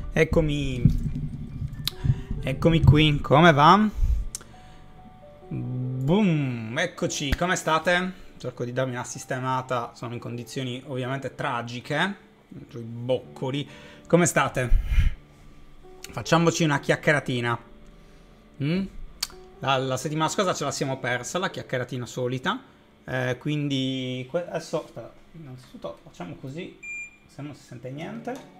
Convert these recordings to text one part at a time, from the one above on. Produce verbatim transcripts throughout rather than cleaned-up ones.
Eccomi, eccomi qui, come va? Boom, eccoci, come state? Cerco di darmi una sistemata, sono in condizioni ovviamente tragiche, dentro i boccoli. Come state? Facciamoci una chiacchieratina. Mm? La, la settimana scorsa ce la siamo persa, la chiacchieratina solita, eh, quindi adesso, aspetta, innanzitutto facciamo così, se non si sente niente.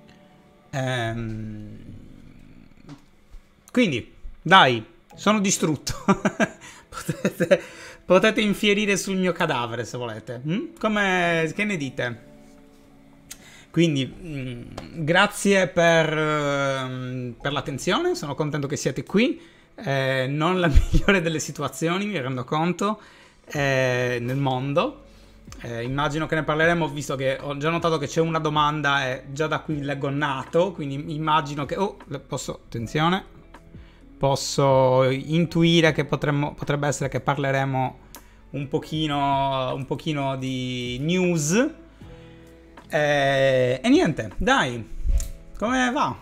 Ehm, quindi, dai, sono distrutto. potete, potete infierire sul mio cadavere se volete. Mm? Come, che ne dite? Quindi, mh, grazie per, uh, per l'attenzione, sono contento che siate qui. Eh, non la migliore delle situazioni, mi rendo conto, eh, nel mondo. Eh, immagino che ne parleremo, visto che ho già notato che c'è una domanda e già da qui leggo nato, quindi immagino che... Oh, posso... Attenzione. Posso intuire che potremmo, potrebbe essere che parleremo un pochino, un pochino di news. Eh, e niente, dai. Come va?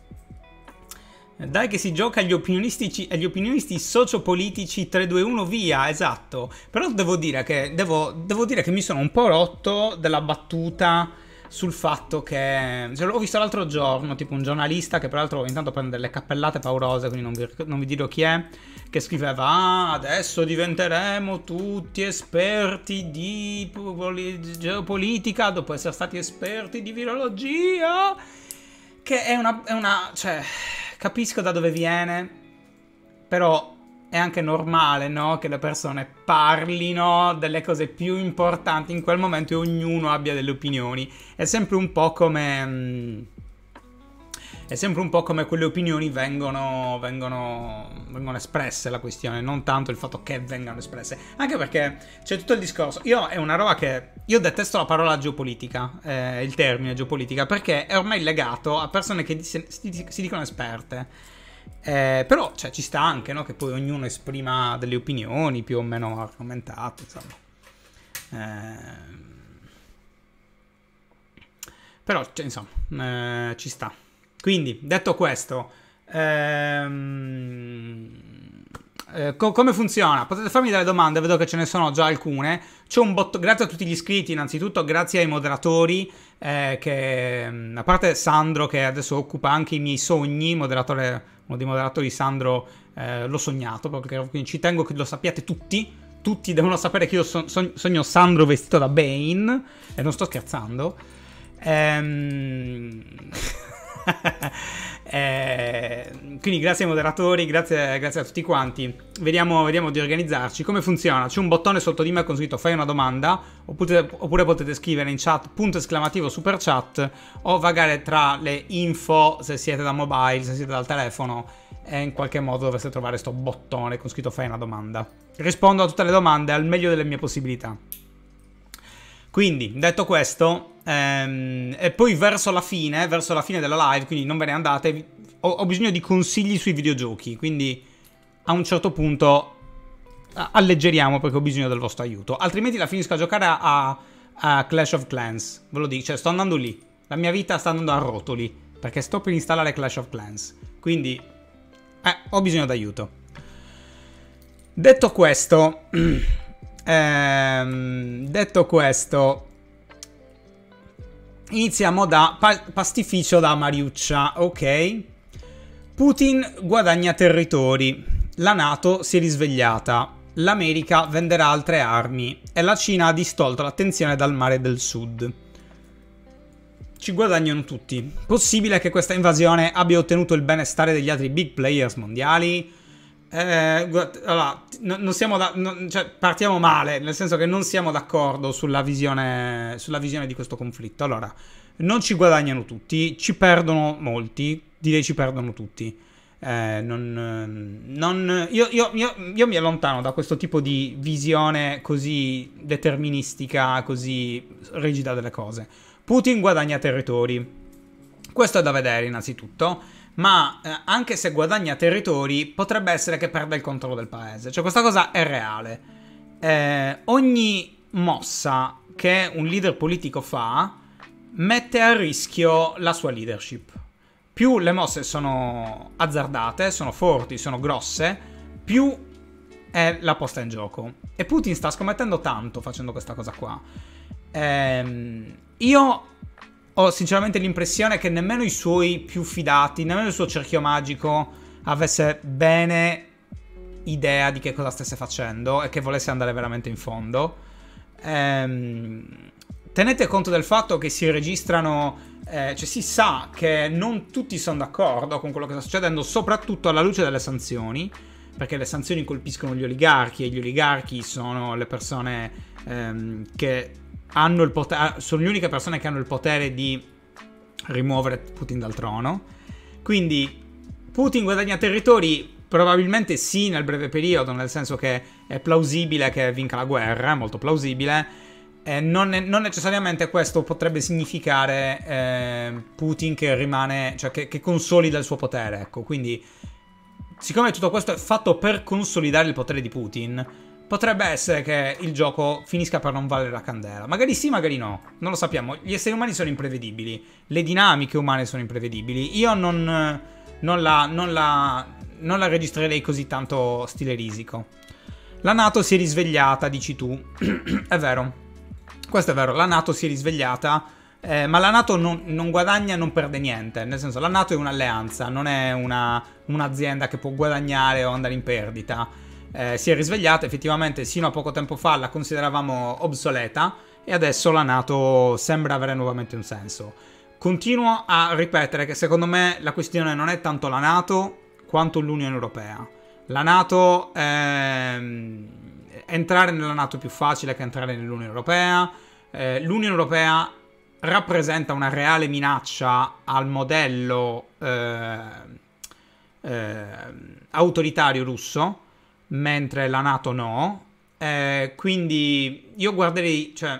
Dai che si gioca agli opinionisti, agli opinionisti sociopolitici tre due uno via, esatto. Però devo dire che devo, devo dire che mi sono un po' rotto della battuta sul fatto che... Cioè, l'ho visto l'altro giorno, tipo un giornalista che peraltro intanto prende delle cappellate paurose, quindi non vi, non vi dirò chi è, che scriveva: ah, adesso diventeremo tutti esperti di geopolitica dopo essere stati esperti di virologia. Che è una... È una cioè... Capisco da dove viene, però è anche normale, no? Che le persone parlino delle cose più importanti in quel momento e ognuno abbia delle opinioni. È sempre un po' come... Mh, è sempre un po' come quelle opinioni vengono, vengono, vengono espresse, la questione, non tanto il fatto che vengano espresse. Anche perché c'è tutto il discorso. Io è una roba che... Io detesto la parola geopolitica, eh, il termine geopolitica, perché è ormai legato a persone che si, si, si dicono esperte. Eh, però, cioè, ci sta anche, no? Che poi ognuno esprima delle opinioni più o meno argomentate, insomma. Eh, però, cioè, insomma, eh, ci sta. Quindi, detto questo, ehm, eh, co come funziona? Potete farmi delle domande, vedo che ce ne sono già alcune. C'è un botto, grazie a tutti gli iscritti, innanzitutto, grazie ai moderatori, eh, che, a parte Sandro, che adesso occupa anche i miei sogni, moderatore, uno dei moderatori, Sandro, eh, l'ho sognato, proprio, quindi ci tengo che lo sappiate tutti. Tutti devono sapere che io so so sogno Sandro vestito da Bane, e non sto scherzando. Ehm... eh, quindi grazie ai moderatori, grazie, grazie a tutti quanti. Vediamo, vediamo di organizzarci. Come funziona? C'è un bottone sotto di me con scritto fai una domanda, oppure, oppure potete scrivere in chat punto esclamativo super chat, o vagare tra le info se siete da mobile, se siete dal telefono, e in qualche modo dovreste trovare sto bottone con scritto fai una domanda. Rispondo a tutte le domande al meglio delle mie possibilità. Quindi, detto questo, ehm, e poi verso la fine, verso la fine della live, quindi non ve ne andate, ho, ho bisogno di consigli sui videogiochi, quindi a un certo punto alleggeriamo perché ho bisogno del vostro aiuto. Altrimenti la finisco a giocare a, a Clash of Clans, ve lo dico, cioè sto andando lì, la mia vita sta andando a rotoli, perché sto per installare Clash of Clans, quindi eh, ho bisogno d'aiuto. Detto questo... Ehm, detto questo, iniziamo da pa pastificio da Mariuccia. Ok. Putin guadagna territori, la NATO si è risvegliata, l'America venderà altre armi e la Cina ha distolto l'attenzione dal mare del sud. Ci guadagnano tutti. Possibile che questa invasione abbia ottenuto il benestare degli altri big players mondiali? Eh, allora, non siamo da, non, cioè, partiamo male, nel senso che non siamo d'accordo sulla visione, sulla visione di questo conflitto. Allora, non ci guadagnano tutti, ci perdono molti, direi ci perdono tutti. Eh, non, non, io, io, io, io mi allontano da questo tipo di visione così deterministica, così rigida delle cose. Putin guadagna territori, questo è da vedere innanzitutto. Ma eh, anche se guadagna territori, potrebbe essere che perda il controllo del paese. Cioè, questa cosa è reale. Eh, ogni mossa che un leader politico fa mette a rischio la sua leadership. più le mosse sono azzardate, sono forti, sono grosse, più è la posta in gioco. E Putin sta scommettendo tanto facendo questa cosa qua. Ehm, io ho sinceramente l'impressione che nemmeno i suoi più fidati, nemmeno il suo cerchio magico avesse bene idea di che cosa stesse facendo e che volesse andare veramente in fondo. Ehm, tenete conto del fatto che si registrano, eh, cioè si sa che non tutti sono d'accordo con quello che sta succedendo, soprattutto alla luce delle sanzioni, perché le sanzioni colpiscono gli oligarchi e gli oligarchi sono le persone ehm, che hanno il potere, sono le uniche persone che hanno il potere di rimuovere Putin dal trono. Quindi Putin guadagna territori? Probabilmente sì, nel breve periodo, nel senso che è plausibile che vinca la guerra, è molto plausibile. Eh, non, non necessariamente questo potrebbe significare eh, Putin che rimane, cioè che, che consolida il suo potere, ecco. Quindi, siccome tutto questo è fatto per consolidare il potere di Putin, potrebbe essere che il gioco finisca per non valere la candela. Magari sì, magari no, non lo sappiamo. Gli esseri umani sono imprevedibili, le dinamiche umane sono imprevedibili. Io non, non la... Non la non la registrerei così tanto stile risico. La NATO si è risvegliata, dici tu. È vero. Questo è vero. La NATO si è risvegliata. Eh, ma la NATO non, non guadagna, non perde niente. Nel senso, la NATO è un'alleanza, non è una, un'azienda che può guadagnare o andare in perdita. Eh, si è risvegliata. Effettivamente, sino a poco tempo fa la consideravamo obsoleta. E adesso la NATO sembra avere nuovamente un senso. Continuo a ripetere che secondo me la questione non è tanto la NATO quanto l'Unione Europea. La NATO, ehm, entrare nella NATO è più facile che entrare nell'Unione Europea. Eh, L'Unione Europea rappresenta una reale minaccia al modello eh, eh, autoritario russo, mentre la NATO no. Eh, quindi io guarderei, cioè,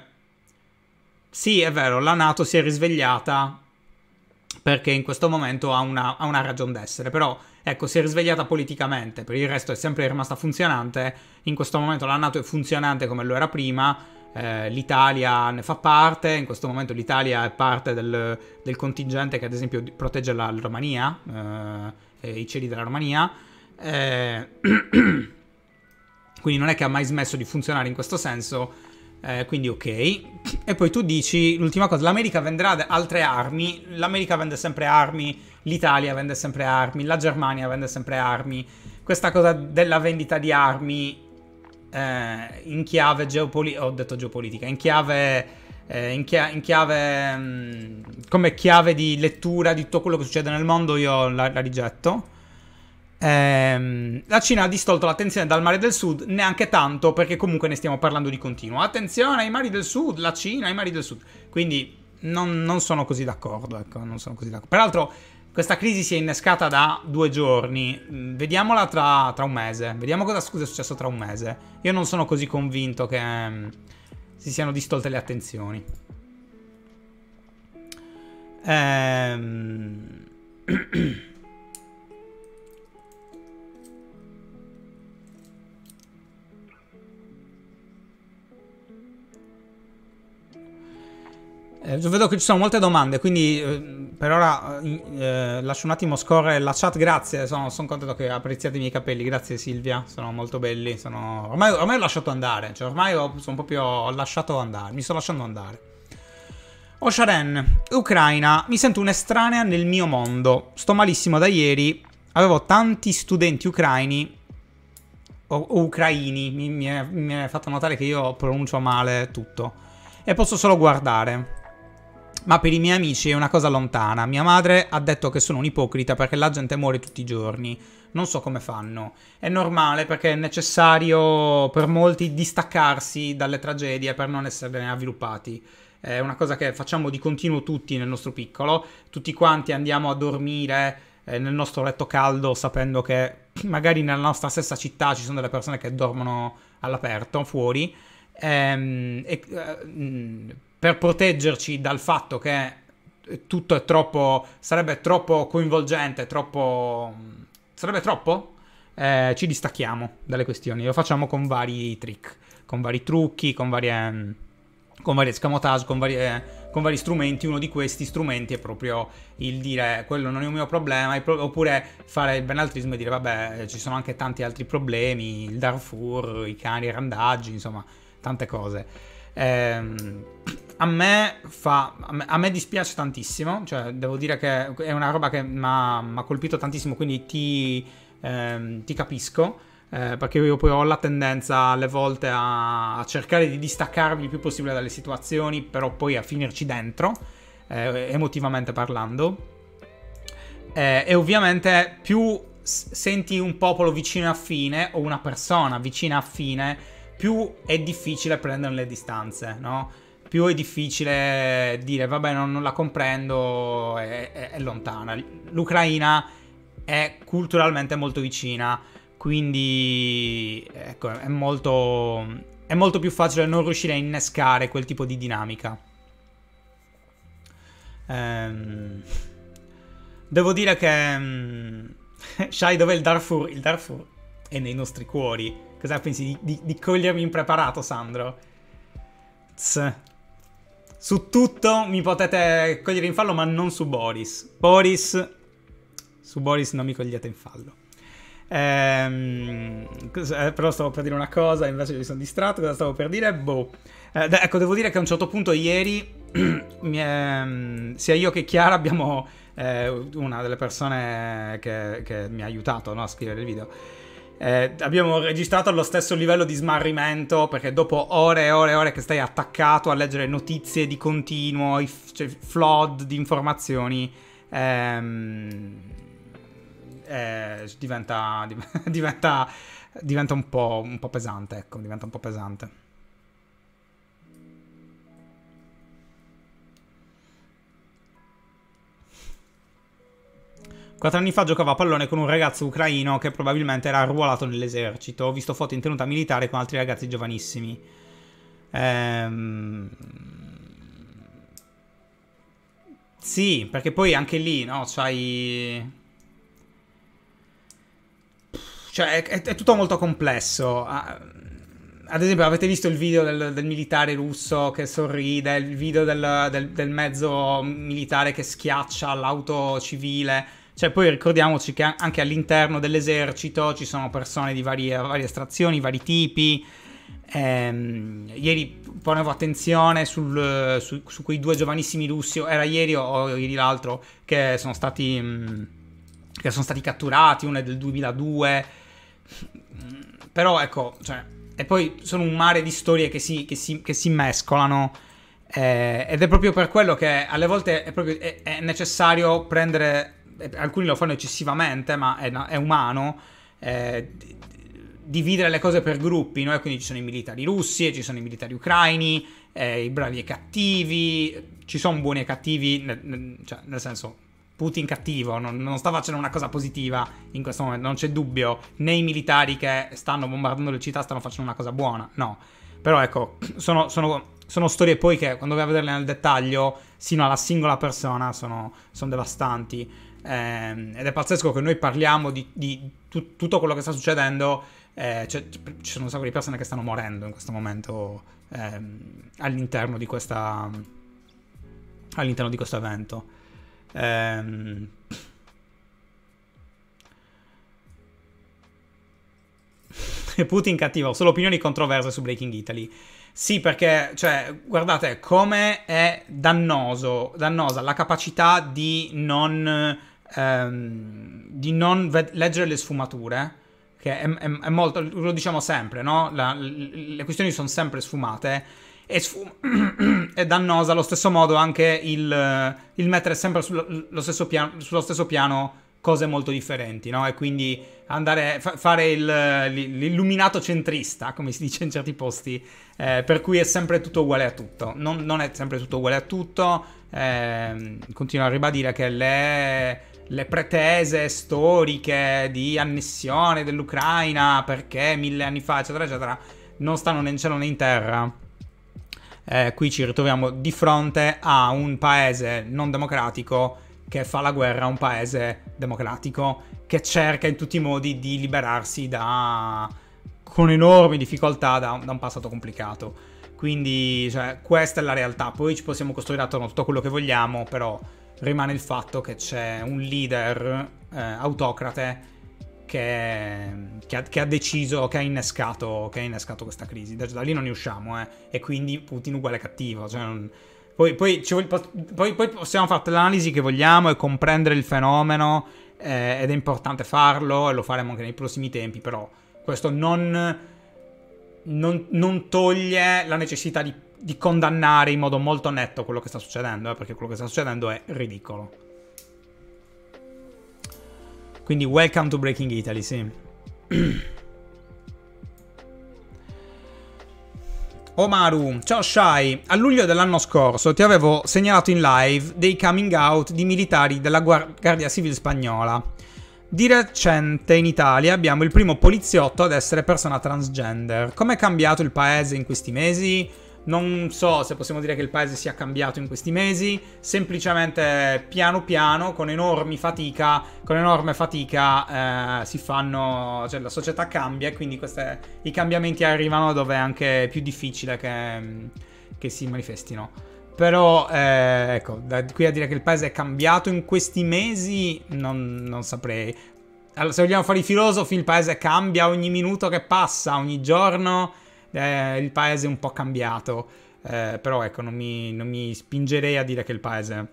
sì, è vero, la NATO si è risvegliata perché in questo momento ha una, ha una ragion d'essere, però ecco, si è risvegliata politicamente, per il resto è sempre rimasta funzionante. In questo momento la NATO è funzionante come lo era prima, eh, l'Italia ne fa parte, in questo momento l'Italia è parte del, del contingente che ad esempio protegge la, la Romania, eh, i cieli della Romania, eh, quindi non è che ha mai smesso di funzionare in questo senso. Eh, quindi ok. E poi tu dici l'ultima cosa: l'America vendrà altre armi. L'America vende sempre armi, l'Italia vende sempre armi, la Germania vende sempre armi. Questa cosa della vendita di armi eh, in chiave geopolitica, ho detto geopolitica, in chiave eh, in, chia in chiave mh, come chiave di lettura di tutto quello che succede nel mondo, io la, la rigetto. Ehm, la Cina ha distolto l'attenzione dal Mare del Sud, neanche tanto, perché comunque ne stiamo parlando di continuo. Attenzione ai mari del Sud, la Cina ai mari del Sud. Quindi non, non sono così d'accordo, ecco, non sono così d'accordo. Peraltro questa crisi si è innescata da due giorni. Vediamola tra, tra un mese. Vediamo cosa scusa, è successo tra un mese. Io non sono così convinto che um, si siano distolte le attenzioni. Ehm... Eh, vedo che ci sono molte domande, quindi eh, per ora eh, lascio un attimo scorrere la chat. Grazie, sono, sono contento che apprezziate i miei capelli. Grazie Silvia, sono molto belli. Sono... Ormai, ormai ho lasciato andare, cioè ormai ho, sono proprio ho lasciato andare, mi sto lasciando andare. Osharen, Ucraina, mi sento un'estranea nel mio mondo. Sto malissimo da ieri, avevo tanti studenti ucraini o, o ucraini, mi, mi, è, mi è fatto notare che io pronuncio male tutto e posso solo guardare. Ma per i miei amici è una cosa lontana. Mia madre ha detto che sono un ipocrita perché la gente muore tutti i giorni. Non so come fanno. È normale perché è necessario per molti distaccarsi dalle tragedie per non esserne avviluppati. È una cosa che facciamo di continuo tutti nel nostro piccolo. Tutti quanti andiamo a dormire eh, nel nostro letto caldo sapendo che magari nella nostra stessa città ci sono delle persone che dormono all'aperto, fuori. Ehm, e... Uh, per proteggerci dal fatto che tutto è troppo, sarebbe troppo coinvolgente, troppo, sarebbe troppo, eh, ci distacchiamo dalle questioni. Lo facciamo con vari trick, con vari trucchi, con varie, con vari escamotage, con varie, con con vari strumenti. Uno di questi strumenti è proprio il dire quello non è un mio problema, oppure fare il benaltrismo e dire vabbè, ci sono anche tanti altri problemi, il Darfur, i cani randaggi, insomma tante cose. ehm, a me fa a me, a me dispiace tantissimo, cioè devo dire che è una roba che mi ha colpito tantissimo, quindi ti, ehm, ti capisco. Eh, perché io poi ho la tendenza alle volte a, a cercare di distaccarmi il più possibile dalle situazioni, però poi a finirci dentro, eh, emotivamente parlando. Eh, e ovviamente più s- senti un popolo vicino e affine, o una persona vicina e affine, più è difficile prendere le distanze, no? Più è difficile dire vabbè, non, non la comprendo, è, è, è lontana. L'Ucraina è culturalmente molto vicina, quindi ecco, è molto, è molto più facile non riuscire a innescare quel tipo di dinamica. Ehm, devo dire che um, Shai, dov'è il Darfur? Il Darfur è nei nostri cuori. Cosa pensi di, di, di cogliermi impreparato, Sandro? Tss. Su tutto mi potete cogliere in fallo, ma non su Boris. Boris, su Boris non mi cogliete in fallo. Ehm, però stavo per dire una cosa, invece mi sono distratto. Cosa stavo per dire? Boh. Eh, ecco, devo dire che a un certo punto ieri mi è, sia io che Chiara abbiamo eh, una delle persone che, che mi ha aiutato, no, a scrivere il video. Eh, abbiamo registrato allo stesso livello di smarrimento, perché dopo ore e ore e ore che stai attaccato a leggere notizie di continuo, i f- cioè, flood di informazioni, ehm, eh, diventa, diventa, diventa un po', un po' pesante, ecco, diventa un po' pesante. Quattro anni fa giocavo a pallone con un ragazzo ucraino che probabilmente era arruolato nell'esercito. Ho visto foto in tenuta militare con altri ragazzi giovanissimi. Ehm... Sì, perché poi anche lì, no, c'hai... Cioè, è, è tutto molto complesso. Ad esempio, avete visto il video del, del militare russo che sorride, il video del, del, del mezzo militare che schiaccia l'auto civile. Cioè, poi ricordiamoci che anche all'interno dell'esercito ci sono persone di varie, varie estrazioni, vari tipi. Ehm, ieri ponevo attenzione sul, su, su quei due giovanissimi russi, era ieri o ieri l'altro, che sono stati, mh, che sono stati catturati, uno è del duemiladue. Però ecco, cioè, e poi sono un mare di storie che si, che si, che si mescolano. Eh, ed è proprio per quello che alle volte è, proprio, è, è necessario prendere... Alcuni lo fanno eccessivamente, ma è, è umano, eh, dividere le cose per gruppi, no? E quindi ci sono i militari russi e ci sono i militari ucraini, eh, i bravi e i cattivi, ci sono buoni e cattivi, nel, nel, cioè, nel senso, Putin cattivo, non, non sta facendo una cosa positiva in questo momento, non c'è dubbio, né i militari che stanno bombardando le città stanno facendo una cosa buona, no. Però ecco, sono, sono, sono storie poi che quando vai a vederle nel dettaglio, sino alla singola persona, sono, sono devastanti. Eh, ed è pazzesco che noi parliamo di, di tu, tutto quello che sta succedendo, eh, cioè, ci sono un sacco di persone che stanno morendo in questo momento eh, all'interno di questa all'interno di questo evento. Eh, Putin cattivo, solo opinioni controverse su Breaking Italy. Sì, perché, cioè, guardate come è dannoso, dannosa la capacità di non, ehm, di non ve- leggere le sfumature, che è, è, è molto, lo diciamo sempre, no? La, le questioni sono sempre sfumate, e sfum- è dannosa allo stesso modo anche il, il mettere sempre sullo, lo stesso piano, sullo stesso piano cose molto differenti, no? E quindi andare fa- fare il, l'illuminato centrista, come si dice in certi posti, eh, per cui è sempre tutto uguale a tutto. Non, non è sempre tutto uguale a tutto. Eh, continuo a ribadire che le, le pretese storiche di annessione dell'Ucraina perché mille anni fa, eccetera, eccetera, non stanno né in cielo né in terra. Eh, qui ci ritroviamo di fronte a un paese non democratico che fa la guerra a un paese democratico che cerca in tutti i modi di liberarsi da, con enormi difficoltà da, da un passato complicato. Quindi, cioè, questa è la realtà. Poi ci possiamo costruire attorno tutto quello che vogliamo, però rimane il fatto che c'è un leader eh, autocrate che, che, ha, che ha deciso, che ha innescato, che ha innescato questa crisi. Da, da lì non ne usciamo, eh. E quindi Putin uguale cattivo. Cioè non, poi, poi, ci, poi, poi possiamo fare l'analisi che vogliamo e comprendere il fenomeno, eh, ed è importante farlo e lo faremo anche nei prossimi tempi, però questo non, non, non toglie la necessità di, di condannare in modo molto netto quello che sta succedendo, eh, perché quello che sta succedendo è ridicolo. Quindi welcome to Breaking Italy, sì. Omaru, ciao Shai, a luglio dell'anno scorso ti avevo segnalato in live dei coming out di militari della Guardia Civile spagnola. Di recente in Italia abbiamo il primo poliziotto ad essere persona transgender. Com'è cambiato il paese in questi mesi? Non so se possiamo dire che il paese sia cambiato in questi mesi, semplicemente piano piano, con enormi fatica, con enorme fatica eh, si fanno, cioè la società cambia e quindi queste, i cambiamenti arrivano dove è anche più difficile che, che si manifestino. Però, eh, ecco, da qui a dire che il paese è cambiato in questi mesi, non, non saprei. Allora, se vogliamo fare i filosofi, il paese cambia ogni minuto che passa, ogni giorno. Eh, il paese è un po' cambiato, eh, però ecco, non mi, non mi spingerei a dire che il paese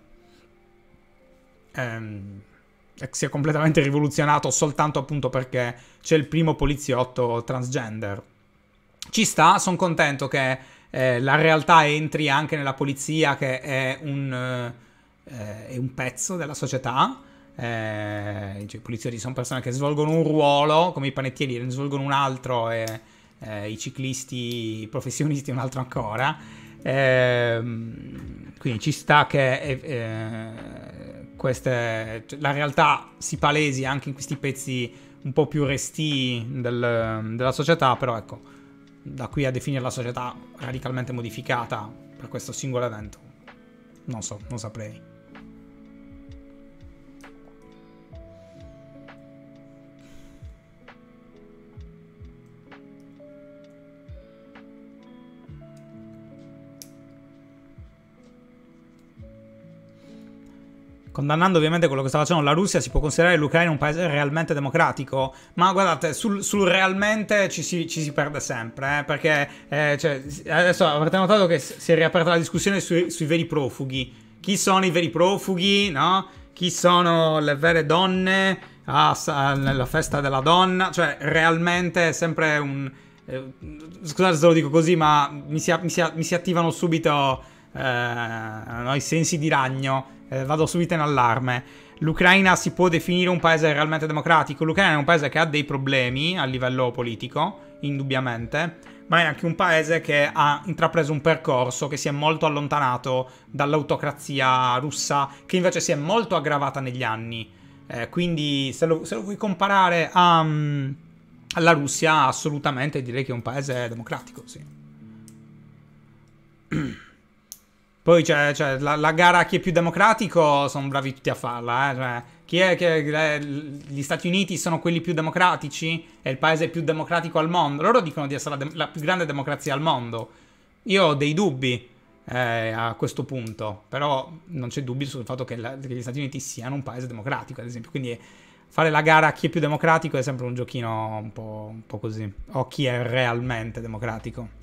ehm, sia completamente rivoluzionato soltanto appunto perché c'è il primo poliziotto transgender. Ci sta, sono contento che eh, la realtà entri anche nella polizia, che è un, eh, è un pezzo della società. Eh, cioè, i poliziotti sono persone che svolgono un ruolo, come i panettieri ne svolgono un altro, e Eh, i ciclisti, i professionisti un altro ancora, eh, quindi ci sta che eh, eh, queste, cioè, la realtà si palesi anche in questi pezzi un po' più restii del, della società, però ecco, da qui a definire la società radicalmente modificata per questo singolo evento non so, non saprei. Condannando ovviamente quello che sta facendo la Russia, si può considerare l'Ucraina un paese realmente democratico? Ma guardate, sul, sul realmente ci si, ci si perde sempre, eh, perché eh, cioè, adesso avrete notato che si è riaperta la discussione sui, sui veri profughi. Chi sono i veri profughi, no? Chi sono le vere donne ah, nella festa della donna? Cioè, realmente è sempre un... Eh, scusate se lo dico così, ma mi si, mi si, mi si attivano subito eh, no, i sensi di ragno. Eh, vado subito in allarme. L'Ucraina si può definire un paese realmente democratico? L'Ucraina è un paese che ha dei problemi a livello politico, indubbiamente, ma è anche un paese che ha intrapreso un percorso che si è molto allontanato dall'autocrazia russa, che invece si è molto aggravata negli anni. Eh, quindi se lo, se lo vuoi comparare a, um, alla Russia, assolutamente direi che è un paese democratico, sì. Poi c'è, c'è la, la gara a chi è più democratico, sono bravi tutti a farla, eh? Cioè, chi è che eh, gli Stati Uniti sono quelli più democratici? È il paese più democratico al mondo. Loro dicono di essere la, de- la più grande democrazia al mondo. Io ho dei dubbi eh, a questo punto, però non c'è dubbio sul fatto che, la, che gli Stati Uniti siano un paese democratico, ad esempio. Quindi fare la gara a chi è più democratico è sempre un giochino un po', un po' così. O chi è realmente democratico.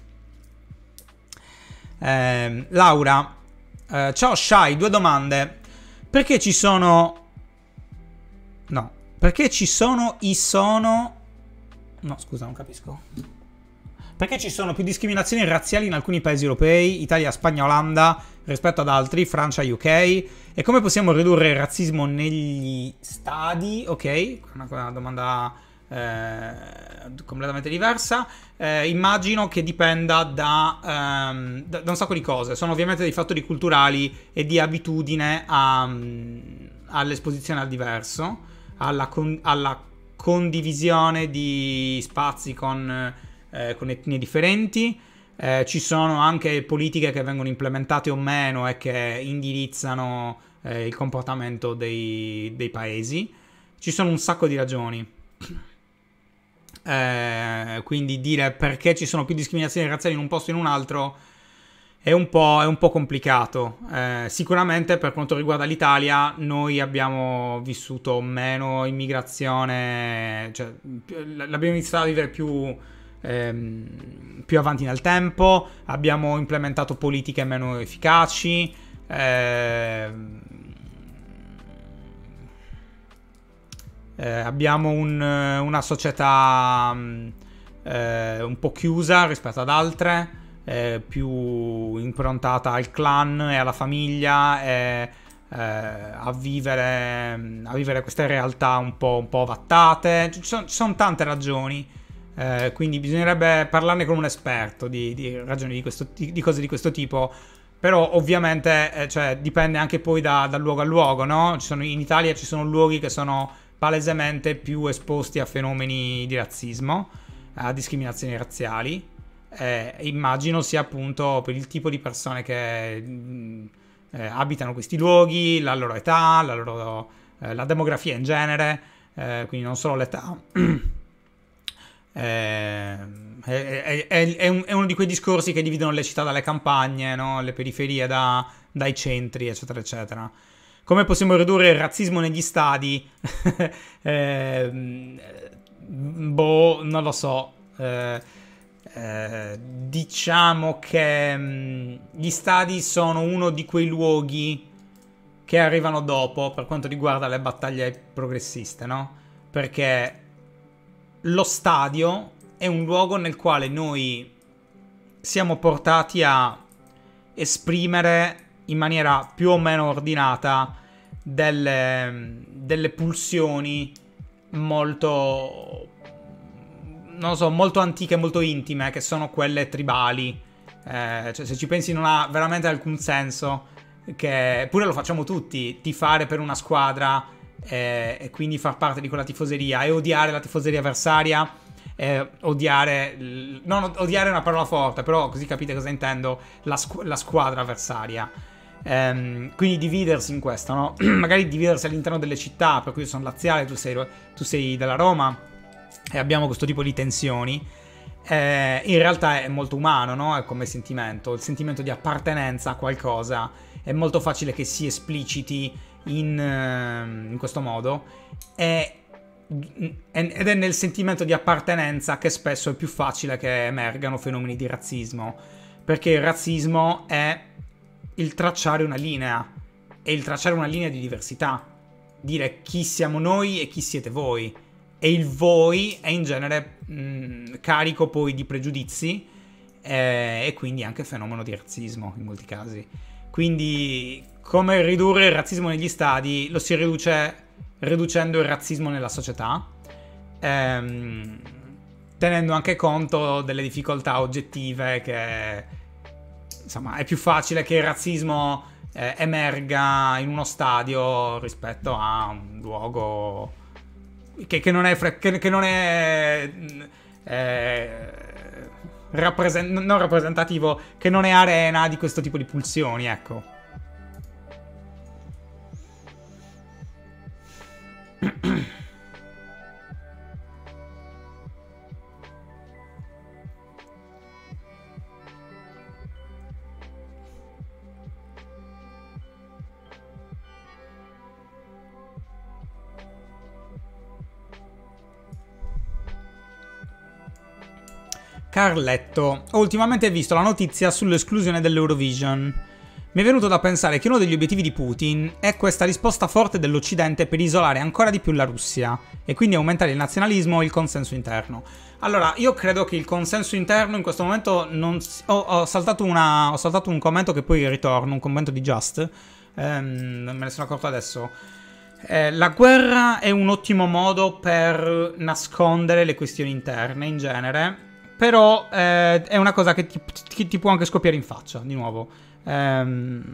Eh, Laura, eh, ciao Shai, due domande. Perché ci sono... No, perché ci sono i sono... No, scusa, non capisco. Perché ci sono più discriminazioni razziali in alcuni paesi europei, Italia, Spagna, Olanda, rispetto ad altri, Francia, U K? E come possiamo ridurre il razzismo negli stadi? Ok, una, una domanda... Eh, completamente diversa. Eh, immagino che dipenda da, um, da, da un sacco di cose. Sono ovviamente dei fattori culturali e di abitudine a, um, all'esposizione al diverso, alla, con, alla condivisione di spazi con, eh, con etnie differenti. Eh, ci sono anche politiche che vengono implementate o meno e che indirizzano eh, il comportamento dei, dei paesi. Ci sono un sacco di ragioni. Eh, quindi dire perché ci sono più discriminazioni razziali in un posto o in un altro è un po', è un po' complicato. Eh, sicuramente per quanto riguarda l'Italia, noi abbiamo vissuto meno immigrazione, cioè l'abbiamo iniziato a vivere più, ehm, più avanti nel tempo, abbiamo implementato politiche meno efficaci, eh, eh, abbiamo un, una società eh, un po' chiusa rispetto ad altre. Eh, più improntata al clan e alla famiglia e eh, a vivere a vivere queste realtà un po', un po' vattate. Ci sono, ci sono tante ragioni, eh, quindi bisognerebbe parlarne con un esperto di, di ragioni di, questo, di, di cose di questo tipo, però ovviamente eh, cioè, dipende anche poi da, da luogo a luogo, no? Ci sono, in Italia ci sono luoghi che sono palesemente più esposti a fenomeni di razzismo, a discriminazioni razziali. Eh, immagino sia appunto per il tipo di persone che mh, eh, abitano questi luoghi, la loro età, la loro eh, la demografia in genere, eh, quindi non solo l'età. eh, è, è, è, un, è uno di quei discorsi che dividono le città dalle campagne, no? Le periferie da, dai centri, eccetera, eccetera. Come possiamo ridurre il razzismo negli stadi? eh, boh, non lo so. Eh, Eh, diciamo che mh, gli stadi sono uno di quei luoghi che arrivano dopo per quanto riguarda le battaglie progressiste, no? Perché lo stadio è un luogo nel quale noi siamo portati a esprimere in maniera più o meno ordinata delle, delle pulsioni molto, non lo so, molto antiche, molto intime, che sono quelle tribali. Eh, cioè, se ci pensi non ha veramente alcun senso, che pure lo facciamo tutti, tifare per una squadra eh, e quindi far parte di quella tifoseria e odiare la tifoseria avversaria, eh, odiare, non odiare è una parola forte, però così capite cosa intendo, la, squ- la squadra avversaria. Um, quindi dividersi in questo, no? Magari dividersi all'interno delle città, per cui io sono laziale, tu sei, tu sei della Roma, e abbiamo questo tipo di tensioni. Eh, in realtà è molto umano, no? È come sentimento, il sentimento di appartenenza a qualcosa è molto facile che si espliciti in, in questo modo, e, ed è nel sentimento di appartenenza che spesso è più facile che emergano fenomeni di razzismo, perché il razzismo è il tracciare una linea, e il tracciare una linea di diversità, dire chi siamo noi e chi siete voi. E il voi è in genere mh, carico poi di pregiudizi eh, e quindi anche fenomeno di razzismo in molti casi. Quindi come ridurre il razzismo negli stadi? Lo si riduce riducendo il razzismo nella società, ehm, tenendo anche conto delle difficoltà oggettive, che insomma è più facile che il razzismo eh, emerga in uno stadio rispetto a un luogo Che, che non è, che, che non è eh, rappresent- non rappresentativo, che non è arena di questo tipo di pulsioni, ecco. Carletto, ho ultimamente visto la notizia sull'esclusione dell'Eurovision. Mi è venuto da pensare che uno degli obiettivi di Putin è questa risposta forte dell'Occidente per isolare ancora di più la Russia e quindi aumentare il nazionalismo e il consenso interno. Allora, io credo che il consenso interno in questo momento non... Ho, ho, saltato, una, ho saltato un commento che poi ritorno, un commento di Just, ehm, me ne sono accorto adesso. Eh, la guerra è un ottimo modo per nascondere le questioni interne in genere, però eh, è una cosa che ti, che ti può anche scoppiare in faccia, di nuovo. Ehm,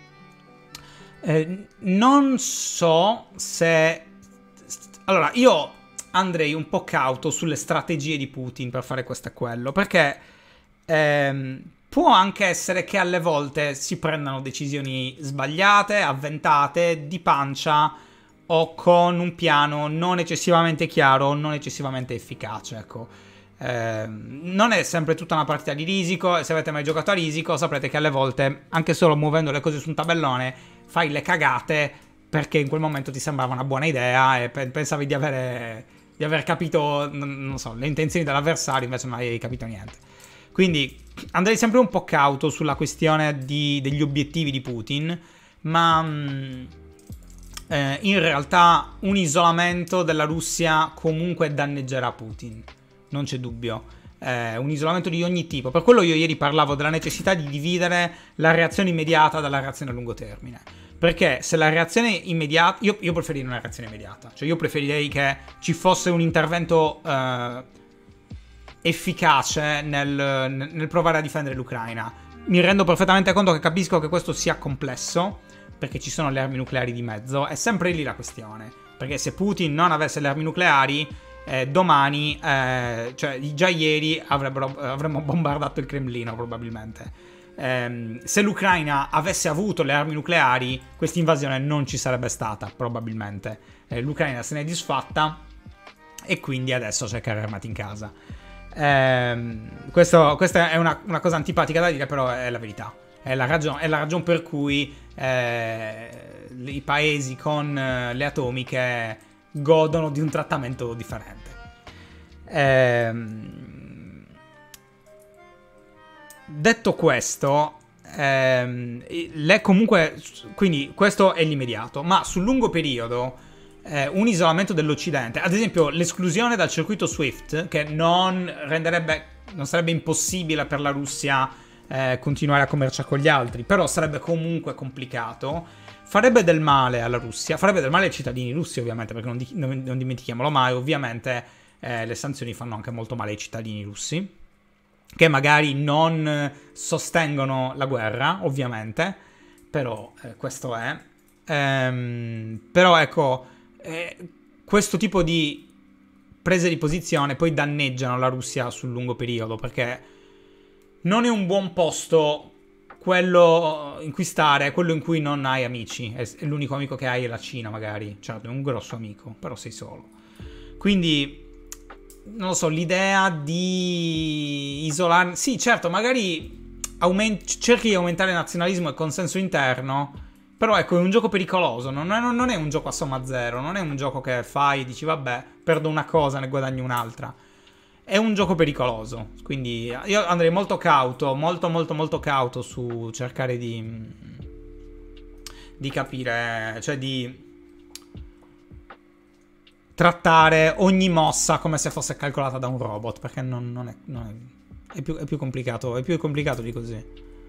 eh, non so se... Allora, io andrei un po' cauto sulle strategie di Putin per fare questo e quello, perché ehm, può anche essere che alle volte si prendano decisioni sbagliate, avventate, di pancia, o con un piano non eccessivamente chiaro, non eccessivamente efficace, ecco. Eh, non è sempre tutta una partita di risico, e se avete mai giocato a risico saprete che alle volte, anche solo muovendo le cose su un tabellone, fai le cagate perché in quel momento ti sembrava una buona idea e pe- pensavi di avere, di aver capito, non so, le intenzioni dell'avversario, invece non avevi capito niente. Quindi andrei sempre un po' cauto sulla questione di, degli obiettivi di Putin, ma mh, eh, in realtà un isolamento della Russia comunque danneggerà Putin, non c'è dubbio. Eh, un isolamento di ogni tipo. Per quello io ieri parlavo della necessità di dividere la reazione immediata dalla reazione a lungo termine. Perché se la reazione immediata... Io, io preferirei una reazione immediata. Cioè io preferirei che ci fosse un intervento eh, efficace nel, nel provare a difendere l'Ucraina. Mi rendo perfettamente conto che capisco che questo sia complesso, perché ci sono le armi nucleari di mezzo. È sempre lì la questione. Perché se Putin non avesse le armi nucleari... Eh, domani, eh, cioè già ieri avremmo bombardato il Cremlino probabilmente. Eh, se l'Ucraina avesse avuto le armi nucleari, questa invasione non ci sarebbe stata probabilmente. Eh, L'Ucraina se n'è disfatta e quindi adesso c'è carri armati in casa. Eh, questo, questa è una, una cosa antipatica da dire, però è la verità. È la ragione, è la ragione per cui eh, i paesi con eh, le atomiche godono di un trattamento differente. Ehm, detto questo, ehm, le comunque, quindi questo è l'immediato, ma sul lungo periodo eh, un isolamento dell'Occidente, ad esempio l'esclusione dal circuito SWIFT, che non renderebbe, non sarebbe impossibile per la Russia eh, continuare a commerciare con gli altri, però sarebbe comunque complicato. Farebbe del male alla Russia, farebbe del male ai cittadini russi ovviamente, perché non, di, non, non dimentichiamolo mai, ovviamente eh, le sanzioni fanno anche molto male ai cittadini russi, che magari non sostengono la guerra, ovviamente, però eh, questo è. Ehm, però ecco, eh, questo tipo di prese di posizione poi danneggiano la Russia sul lungo periodo, perché non è un buon posto quello in cui stare, quello in cui non hai amici. È l'unico amico che hai è la Cina, magari. Certo, è un grosso amico, però sei solo. Quindi, non lo so, l'idea di isolare... Sì, certo, magari aument... cerchi di aumentare il nazionalismo e il consenso interno, però ecco, è un gioco pericoloso. Non è, non è un gioco a somma zero, non è un gioco che fai e dici, vabbè, perdo una cosa, ne guadagni un'altra. È un gioco pericoloso, quindi io andrei molto cauto, molto molto molto cauto su cercare di di capire, cioè di trattare ogni mossa come se fosse calcolata da un robot, perché non, non, è, non è, è, più, è più complicato, è più complicato di così.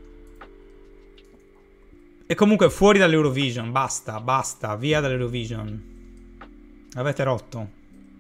E comunque fuori dall'Eurovision, basta, basta, via dall'Eurovision. Avete rotto.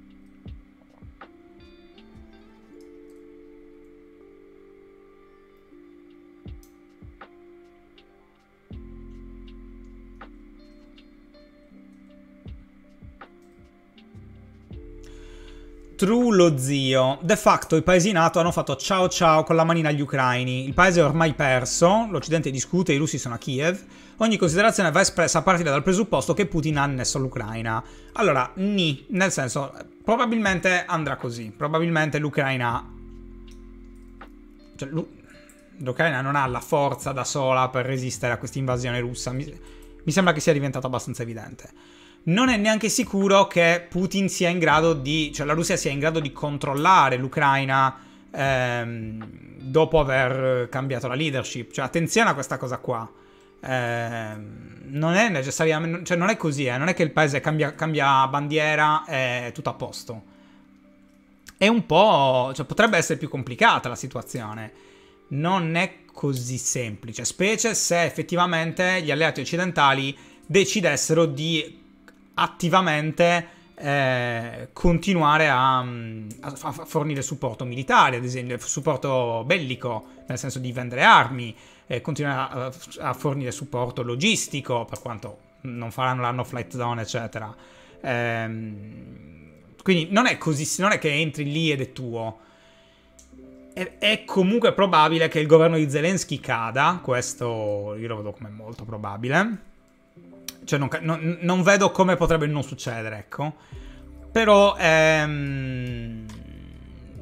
True lo zio. De facto i paesi NATO hanno fatto ciao ciao con la manina agli ucraini. Il paese è ormai perso, l'Occidente discute, i russi sono a Kiev. Ogni considerazione va espressa a partire dal presupposto che Putin ha annesso l'Ucraina. Allora, ni, nel senso, probabilmente andrà così. Probabilmente l'Ucraina... Cioè, l'Ucraina non ha la forza da sola per resistere a questa invasione russa. Mi, mi sembra che sia diventato abbastanza evidente. Non è neanche sicuro che Putin sia in grado di... cioè la Russia sia in grado di controllare l'Ucraina ehm, dopo aver cambiato la leadership. Cioè attenzione a questa cosa qua. Ehm, non è necessariamente... cioè non è così, eh. Non è che il paese cambia, cambia bandiera e è tutto a posto. È un po'... cioè potrebbe essere più complicata la situazione. Non è così semplice, specie se effettivamente gli alleati occidentali decidessero di attivamente eh, continuare a, a fornire supporto militare, ad esempio supporto bellico, nel senso di vendere armi, eh, continuare a, a fornire supporto logistico, per quanto non faranno la no flight zone, eccetera. Ehm, quindi non è così, non è che entri lì ed è tuo. È, è comunque probabile che il governo di Zelensky cada, questo io lo vedo come molto probabile. Cioè non, non, non vedo come potrebbe non succedere, ecco. Però ehm,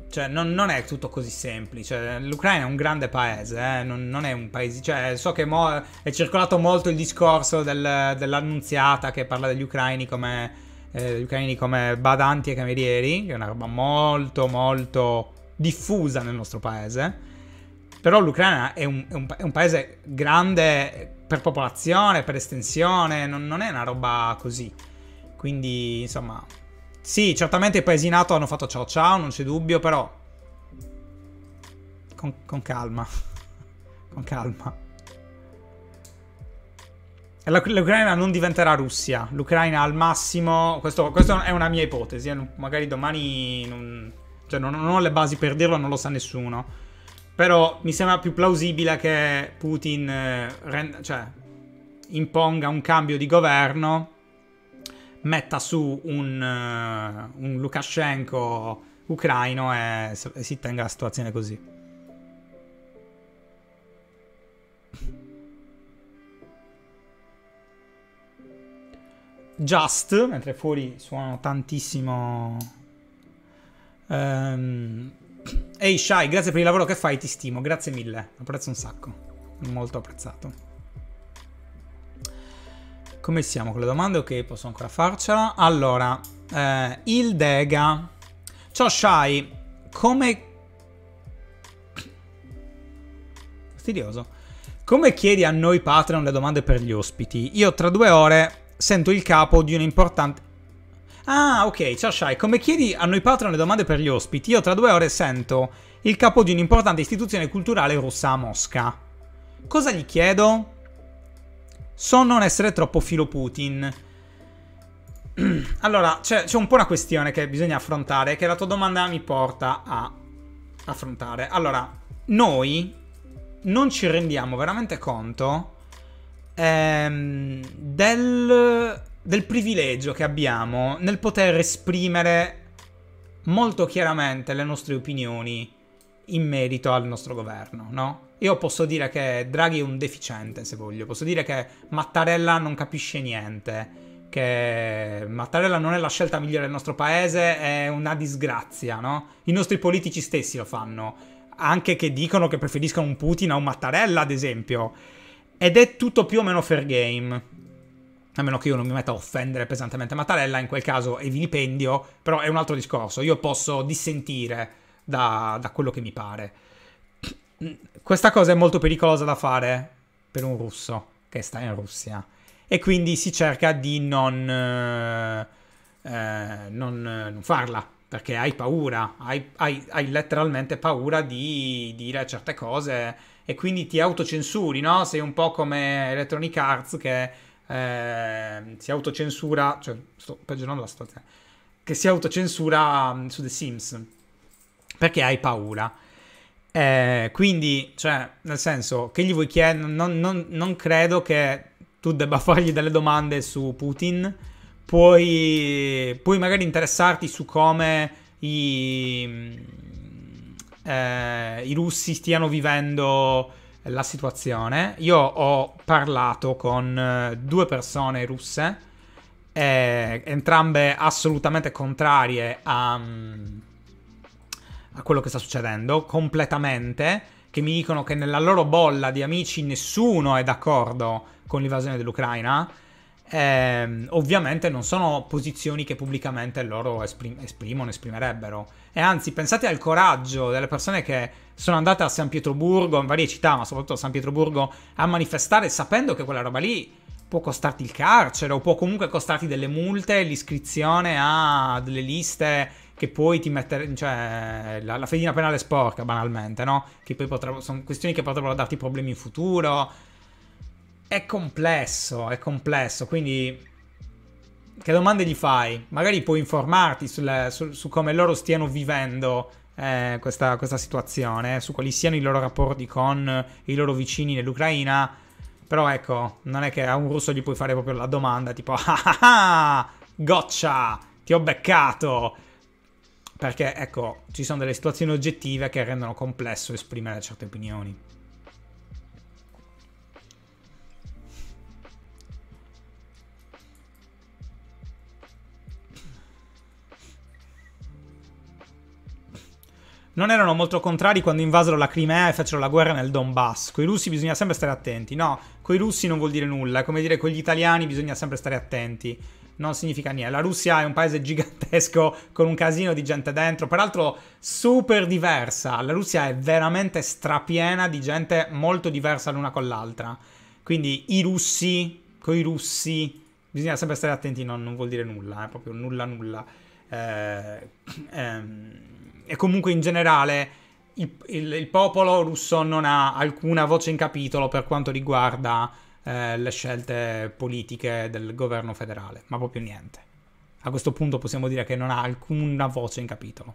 Cioè, non, non è tutto così semplice. L'Ucraina è un grande paese, eh? non, non è un paese. Cioè, so che mo è circolato molto il discorso del, dell'annunziata che parla degli ucraini come, eh, gli ucraini come badanti e camerieri, che è una roba molto, molto diffusa nel nostro paese. Però l'Ucraina è un, è un, è un paese grande per popolazione, per estensione, non, non è una roba così. Quindi, insomma. Sì, certamente i paesi NATO hanno fatto ciao ciao, non c'è dubbio, però con, con calma, con calma. E la- L'Ucraina non diventerà Russia, l'Ucraina al massimo, questo, questa è una mia ipotesi, eh, magari domani, non, cioè non, non ho le basi per dirlo, non lo sa nessuno, però mi sembra più plausibile che Putin eh, rend- cioè, imponga un cambio di governo, metta su un, uh, un Lukashenko ucraino e, e si tenga la situazione così. Just, mentre fuori suonano tantissimo. Um, Ehi Shai, grazie per il lavoro che fai, ti stimo, grazie mille, apprezzo un sacco, molto apprezzato. Come siamo con le domande? Ok, posso ancora farcela. Allora, eh, il Dega. Ciao Shai, come... Fastidioso. Come chiedi a noi Patreon le domande per gli ospiti? Io tra due ore sento il capo di un importante... Ah, ok, ciao Shai. Come chiedi a noi Patreon le domande per gli ospiti? Io tra due ore sento il capo di un'importante istituzione culturale russa a Mosca. Cosa gli chiedo? So non essere troppo filo Putin. Allora, c'è, c'è un po' una questione che bisogna affrontare, che la tua domanda mi porta a affrontare. Allora, noi non ci rendiamo veramente conto ehm, del, del privilegio che abbiamo nel poter esprimere molto chiaramente le nostre opinioni in merito al nostro governo, no? Io posso dire che Draghi è un deficiente, se voglio. Posso dire che Mattarella non capisce niente, che Mattarella non è la scelta migliore del nostro paese, è una disgrazia, no? I nostri politici stessi lo fanno, anche che dicono che preferiscono un Putin a un Mattarella, ad esempio. Ed è tutto più o meno fair game. A meno che io non mi metta a offendere pesantemente Mattarella, in quel caso è vilipendio, però è un altro discorso. Io posso dissentire da, da quello che mi pare. Questa cosa è molto pericolosa da fare per un russo che sta in Russia. E quindi si cerca di non, eh, eh, non, non farla, perché hai paura, hai, hai, hai letteralmente paura di dire certe cose e quindi ti autocensuri, no? Sei un po' come Electronic Arts che eh, si autocensura, cioè sto peggiorando la situazione, che si autocensura um, su The Sims, perché hai paura. Eh, quindi, cioè, nel senso, che gli vuoi chiedere? Non, non, non credo che tu debba fargli delle domande su Putin. Puoi, puoi magari interessarti su come i, eh, i russi stiano vivendo la situazione. Io ho parlato con eh, due persone russe, eh, entrambe assolutamente contrarie a, a quello che sta succedendo, completamente, che mi dicono che nella loro bolla di amici nessuno è d'accordo con l'invasione dell'Ucraina. Eh, ovviamente non sono posizioni che pubblicamente loro esprim- esprimono, esprimerebbero. E anzi, pensate al coraggio delle persone che sono andate a San Pietroburgo, in varie città, ma soprattutto a San Pietroburgo, a manifestare sapendo che quella roba lì può costarti il carcere o può comunque costarti delle multe, l'iscrizione a delle liste che poi ti mettere, cioè la, la fedina penale sporca, banalmente, no? Che poi potrebbero, sono questioni che potrebbero darti problemi in futuro. È complesso, è complesso, quindi che domande gli fai? Magari puoi informarti sulle, su, su come loro stiano vivendo eh, questa, questa situazione, su quali siano i loro rapporti con i loro vicini nell'Ucraina, però ecco, non è che a un russo gli puoi fare proprio la domanda tipo ah ah ah, gotcha, ti ho beccato, perché ecco, ci sono delle situazioni oggettive che rendono complesso esprimere certe opinioni. non erano molto contrari quando invasero la Crimea e fecero la guerra nel Donbass. Con i russi bisogna sempre stare attenti. No, con i russi non vuol dire nulla. È come dire con gli italiani bisogna sempre stare attenti. Non significa niente. La Russia è un paese gigantesco con un casino di gente dentro. Peraltro super diversa. La Russia è veramente strapiena di gente molto diversa l'una con l'altra. Quindi i russi, con i russi, bisogna sempre stare attenti. Non, non vuol dire nulla. È proprio nulla nulla. Eh, ehm, e comunque in generale il, il, il popolo russo non ha alcuna voce in capitolo per quanto riguarda eh, le scelte politiche del governo federale, ma proprio niente. A questo punto possiamo dire che non ha alcuna voce in capitolo.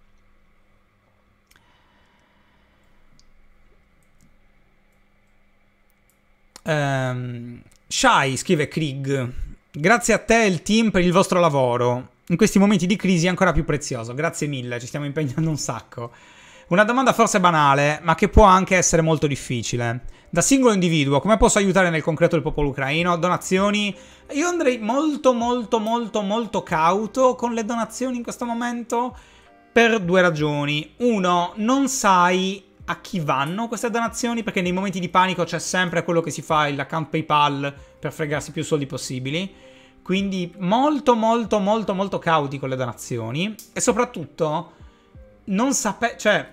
Um, Shai scrive Krieg: grazie a te e il team per il vostro lavoro. In questi momenti di crisi è ancora più prezioso. Grazie mille, ci stiamo impegnando un sacco. Una domanda forse banale, ma che può anche essere molto difficile. Da singolo individuo, come posso aiutare nel concreto il popolo ucraino? Donazioni? Io andrei molto molto molto molto cauto con le donazioni in questo momento per due ragioni. Uno, non sai a chi vanno queste donazioni, perché nei momenti di panico c'è sempre quello che si fa l'account PayPal per fregarsi più soldi possibili. Quindi molto molto molto molto cauti con le donazioni. E soprattutto non sapete, cioè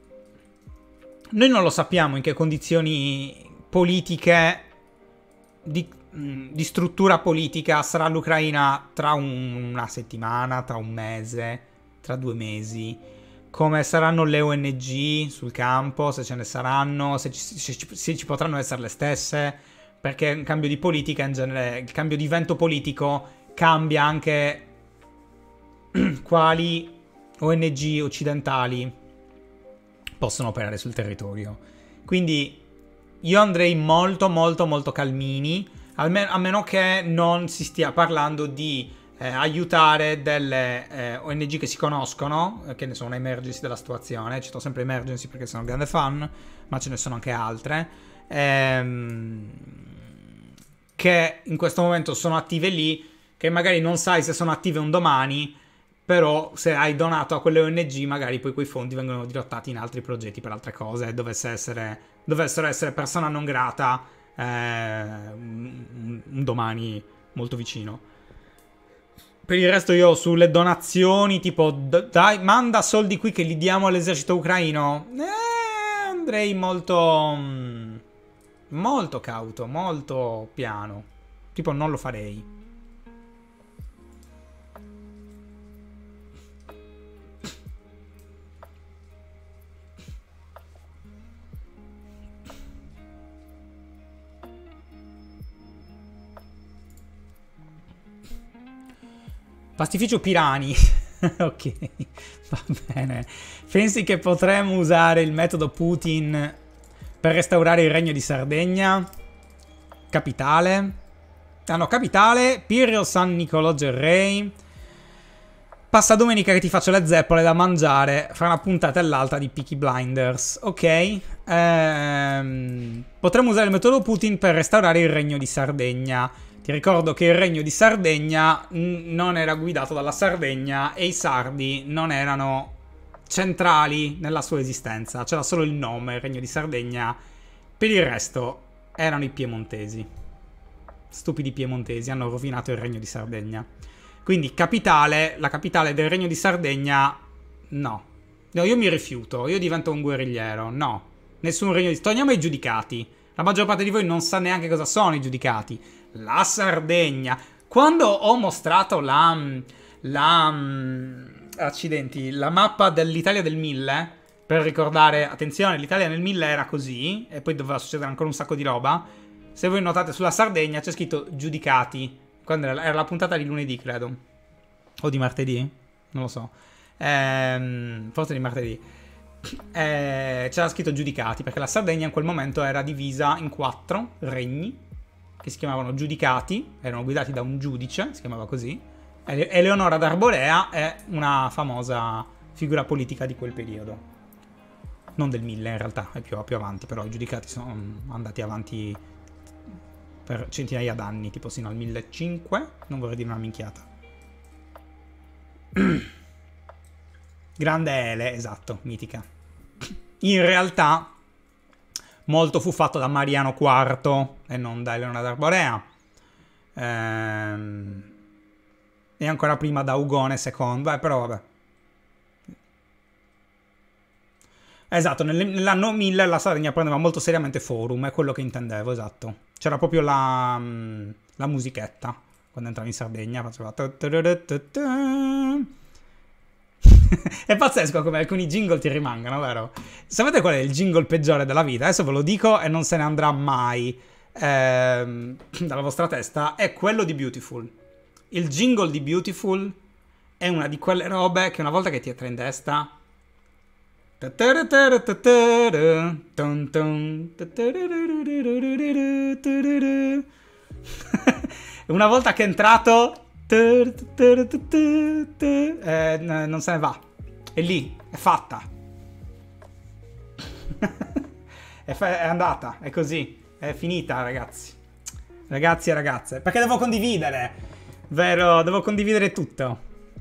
noi non lo sappiamo in che condizioni politiche di, di struttura politica sarà l'Ucraina tra un, una settimana, tra un mese, tra due mesi. Come saranno le O N G sul campo, se ce ne saranno, se ci, se ci, se ci potranno essere le stesse. Perché un cambio di politica in genere, il cambio di vento politico cambia anche quali O N G occidentali possono operare sul territorio. Quindi io andrei molto molto molto calmini, almeno, a meno che non si stia parlando di eh, aiutare delle eh, O N G che si conoscono, eh, che ne sono emergency della situazione. Cito sempre emergency perché sono un grande fan, ma ce ne sono anche altre. Ehm... che in questo momento sono attive lì, che magari non sai se sono attive un domani, però se hai donato a quelle O N G magari poi quei fondi vengono dirottati in altri progetti per altre cose, dovesse essere, dovessero essere persona non grata eh, un, un domani molto vicino. Per il resto io sulle donazioni tipo dai, manda soldi qui che li diamo all'esercito ucraino, eh, andrei molto... molto cauto, molto piano. Tipo non lo farei. Pastificio Pirani. Ok, va bene. Pensi che potremmo usare il metodo Putin per restaurare il regno di Sardegna? Capitale? Ah no, capitale. Pirio San Nicolò Gerrei. Passa domenica che ti faccio le zeppole da mangiare fra una puntata e l'altra di Peaky Blinders. Ok. Ehm, potremmo usare il metodo Putin per restaurare il regno di Sardegna. Ti ricordo che il regno di Sardegna non era guidato dalla Sardegna e i sardi non erano centrali nella sua esistenza. C'era solo il nome, il regno di Sardegna. Per il resto erano i piemontesi. Stupidi piemontesi, hanno rovinato il regno di Sardegna. Quindi capitale, la capitale del regno di Sardegna, no. No, io mi rifiuto, io divento un guerrigliero, no. Nessun regno di... Torniamo ai giudicati. La maggior parte di voi non sa neanche cosa sono i giudicati. La Sardegna. Quando ho mostrato la... la accidenti, la mappa dell'Italia del mille, per ricordare, attenzione, l'Italia nel mille era così, e poi doveva succedere ancora un sacco di roba. Se voi notate sulla Sardegna c'è scritto giudicati. Quando era, era la puntata di lunedì, credo. O di martedì? Non lo so. Ehm, forse di martedì. Eh, c'era scritto giudicati, perché la Sardegna in quel momento era divisa in quattro regni, che si chiamavano giudicati, erano guidati da un giudice, si chiamava così. Eleonora d'Arborea è una famosa figura politica di quel periodo. Non del mille in realtà, è più, più avanti, però i giudicati sono andati avanti per centinaia d'anni, tipo sino al millecinquecento, non vorrei dire una minchiata. Grande Ele, esatto, mitica. In realtà molto fu fatto da Mariano quarto e non da Eleonora d'Arborea. Ehm, e ancora prima da Ugone secondo, eh, però vabbè. Esatto, nell'anno mille la Sardegna prendeva molto seriamente Forum, è quello che intendevo, esatto. C'era proprio la, la musichetta, quando entravi in Sardegna faceva... È pazzesco come alcuni jingle ti rimangano, vero? Sapete qual è il jingle peggiore della vita? Adesso ve lo dico e non se ne andrà mai ehm, dalla vostra testa. È quello di Beautiful. Il jingle di Beautiful è una di quelle robe che una volta che ti entra in testa... Una volta che è entrato... Eh, non se ne va. È lì, è fatta. è, fa- è andata, è così. È finita, ragazzi. Ragazzi e ragazze. Perché devo condividere. Vero, devo condividere tutto.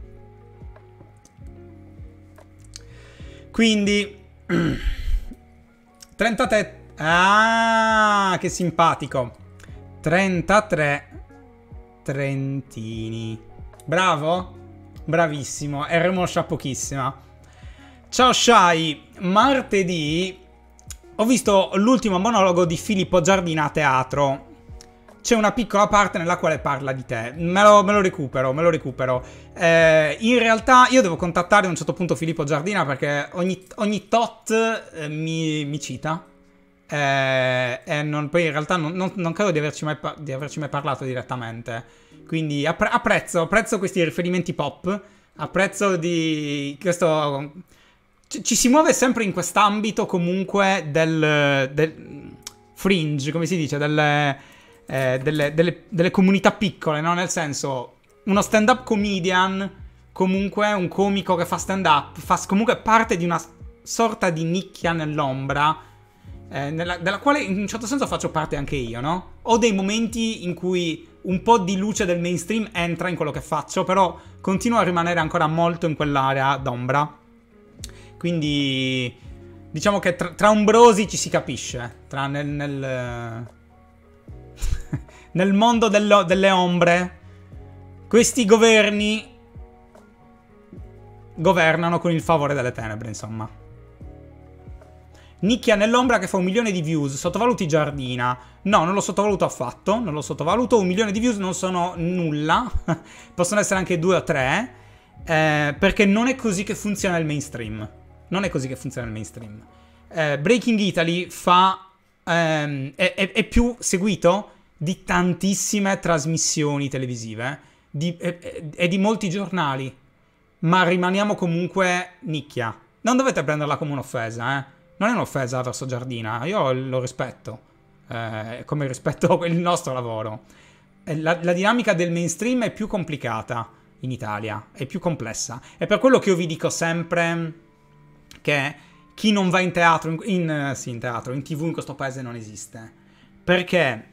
Quindi trentatré. Ah, che simpatico. trentatré Trentini. Bravo? Bravissimo. È rimoscia pochissima. Ciao Shai. Martedì ho visto l'ultimo monologo di Filippo Giardina a teatro. C'è una piccola parte nella quale parla di te. Me lo, me lo recupero, me lo recupero. Eh, in realtà io devo contattare a un certo punto Filippo Giardina perché ogni, ogni tot eh, mi, mi cita. Eh, e non, poi in realtà non, non, non credo di averci, mai, di averci mai parlato direttamente. Quindi appre apprezzo, apprezzo questi riferimenti pop. Apprezzo di questo... Ci, ci si muove sempre in quest'ambito comunque del, del fringe, come si dice, delle... Eh, delle, delle, delle comunità piccole, no? Nel senso, uno stand-up comedian, comunque un comico che fa stand-up, fa comunque parte di una sorta di nicchia nell'ombra, eh, nella, della quale in un certo senso faccio parte anche io, no? Ho dei momenti in cui un po' di luce del mainstream entra in quello che faccio, però continuo a rimanere ancora molto in quell'area d'ombra. Quindi diciamo che tra, tra ombrosi ci si capisce, tra nel... nel nel mondo dello, delle ombre, questi governi governano con il favore delle tenebre, insomma. Nicchia nell'ombra che fa un milione di views, sottovaluti Giardina. No, non lo sottovaluto affatto, non lo sottovaluto, un milione di views non sono nulla, possono essere anche due o tre, eh, perché non è così che funziona il mainstream. Non è così che funziona il mainstream. Eh, Breaking Italy fa... Ehm, è, è, è più seguito di tantissime trasmissioni televisive di, e, e di molti giornali, ma rimaniamo comunque nicchia. Non dovete prenderla come un'offesa, eh? Non è un'offesa verso Giardina, io lo rispetto, eh, come rispetto il nostro lavoro. La, la dinamica del mainstream è più complicata in Italia, è più complessa. È per quello che io vi dico sempre che chi non va in teatro, in, in, sì, in teatro, in tv in questo paese non esiste. Perché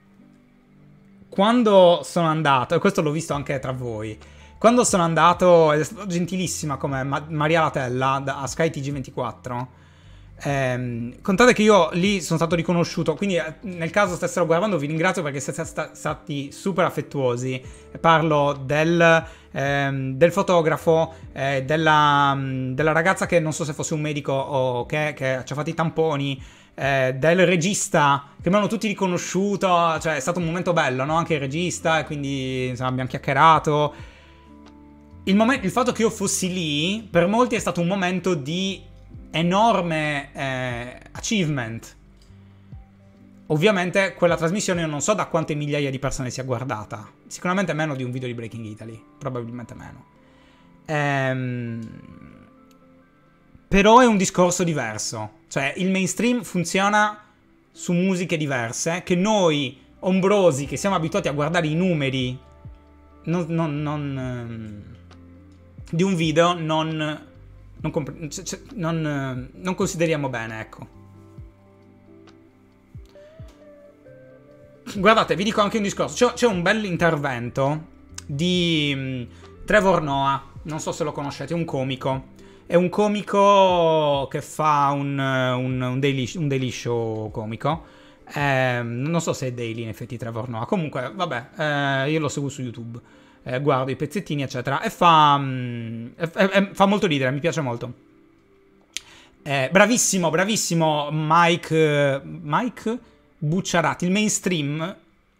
quando sono andato, e questo l'ho visto anche tra voi, quando sono andato, ed è stata gentilissima come Ma Maria Latella da, a Sky T G ventiquattro, ehm, contate che io lì sono stato riconosciuto, quindi eh, nel caso stessero guardando vi ringrazio perché siete sta stati super affettuosi. Parlo del, ehm, del fotografo, eh, della, della ragazza che non so se fosse un medico o che, che ci ha fatto i tamponi, Eh, del regista, che mi hanno tutti riconosciuto, cioè è stato un momento bello, no? Anche il regista, e quindi insomma, abbiamo chiacchierato. Il, il fatto che io fossi lì, per molti è stato un momento di enorme eh, achievement. Ovviamente quella trasmissione io non so da quante migliaia di persone sia guardata, sicuramente meno di un video di Breaking Italy, probabilmente meno. Ehm... Però è un discorso diverso. Cioè, il mainstream funziona su musiche diverse, che noi, ombrosi, che siamo abituati a guardare i numeri non, non, non, ehm, di un video, non, non, cioè, non, non consideriamo bene, ecco. Guardate, vi dico anche un discorso. C'è un bel intervento di um, Trevor Noah, non so se lo conoscete, è un comico. è un comico che fa un, un, un, daily, un daily show comico. Eh, non so se è daily in effetti Trevor Noah. Comunque, vabbè, eh, io lo seguo su YouTube. Eh, guardo i pezzettini, eccetera. E fa, mm, e, e, fa molto ridere, mi piace molto. Eh, bravissimo, bravissimo Mike, Mike Bucciarati. Il mainstream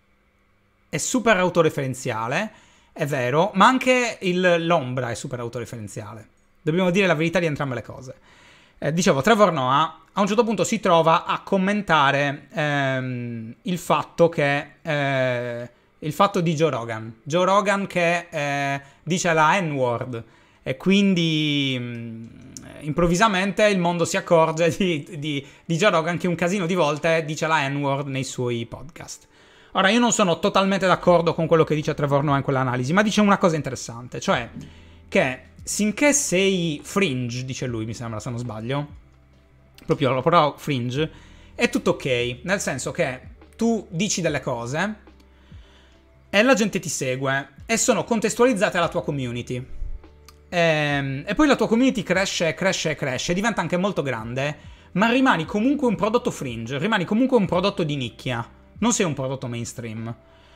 è super autoreferenziale, è vero, ma anche il, l'ombra è super autoreferenziale. Dobbiamo dire la verità di entrambe le cose. Eh, dicevo, Trevor Noah a un certo punto si trova a commentare ehm, il fatto che eh, il fatto di Joe Rogan. Joe Rogan che eh, dice la N-word e quindi mh, improvvisamente il mondo si accorge di, di, di Joe Rogan che un casino di volte dice la N-word nei suoi podcast. Ora, io non sono totalmente d'accordo con quello che dice Trevor Noah in quell'analisi, ma dice una cosa interessante, cioè che sinché sei fringe, dice lui, mi sembra, se non sbaglio, proprio la parola fringe, è tutto ok, nel senso che tu dici delle cose e la gente ti segue e sono contestualizzate alla tua community. E, e poi la tua community cresce, cresce, cresce, diventa anche molto grande, ma rimani comunque un prodotto fringe, rimani comunque un prodotto di nicchia, non sei un prodotto mainstream.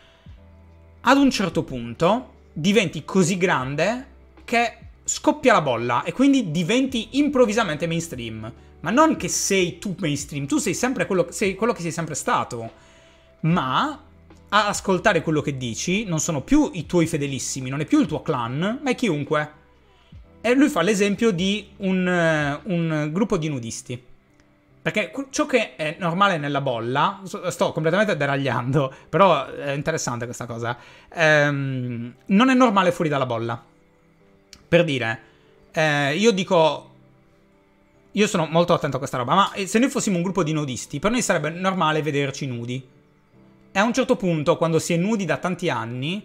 Ad un certo punto diventi così grande che scoppia la bolla e quindi diventi improvvisamente mainstream. Ma non che sei tu mainstream, tu sei sempre quello, sei quello che sei sempre stato. Ma a ascoltare quello che dici non sono più i tuoi fedelissimi, non è più il tuo clan, ma è chiunque. E lui fa l'esempio di un, un gruppo di nudisti. Perché ciò che è normale nella bolla, sto completamente deragliando, però è interessante questa cosa, ehm, non è normale fuori dalla bolla. Per dire, eh, io dico, io sono molto attento a questa roba, ma se noi fossimo un gruppo di nudisti, per noi sarebbe normale vederci nudi. E a un certo punto, quando si è nudi da tanti anni,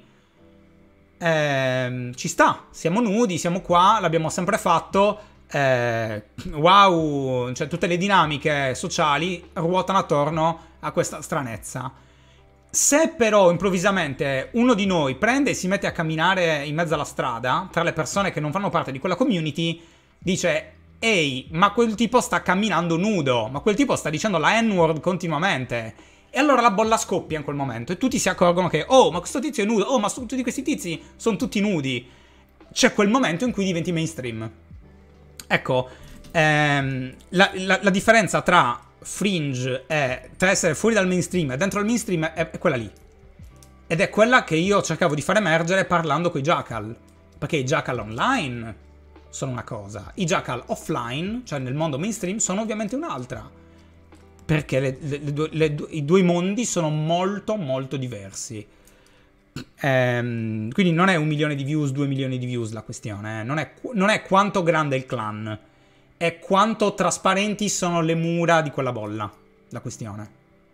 ehm, ci sta, siamo nudi, siamo qua, l'abbiamo sempre fatto. Eh, wow, cioè tutte le dinamiche sociali ruotano attorno a questa stranezza. Se però improvvisamente uno di noi prende e si mette a camminare in mezzo alla strada tra le persone che non fanno parte di quella community, dice: ehi, ma quel tipo sta camminando nudo, ma quel tipo sta dicendo la N-word continuamente. E allora la bolla scoppia in quel momento e tutti si accorgono che oh, ma questo tizio è nudo, oh, ma tutti questi tizi sono tutti nudi. C'è quel momento in cui diventi mainstream. Ecco, ehm, la, la, la differenza tra fringe e tra essere fuori dal mainstream e dentro il mainstream è, è quella lì. Ed è quella che io cercavo di far emergere parlando con i Jackal. Perché i Jackal online sono una cosa, i Jackal offline, cioè nel mondo mainstream, sono ovviamente un'altra. Perché le, le, le due, le, i due mondi sono molto molto diversi. Ehm, quindi non è un milione di views, due milioni di views la questione, eh. non, è, non è quanto grande è il clan, è quanto trasparenti sono le mura di quella bolla la questione.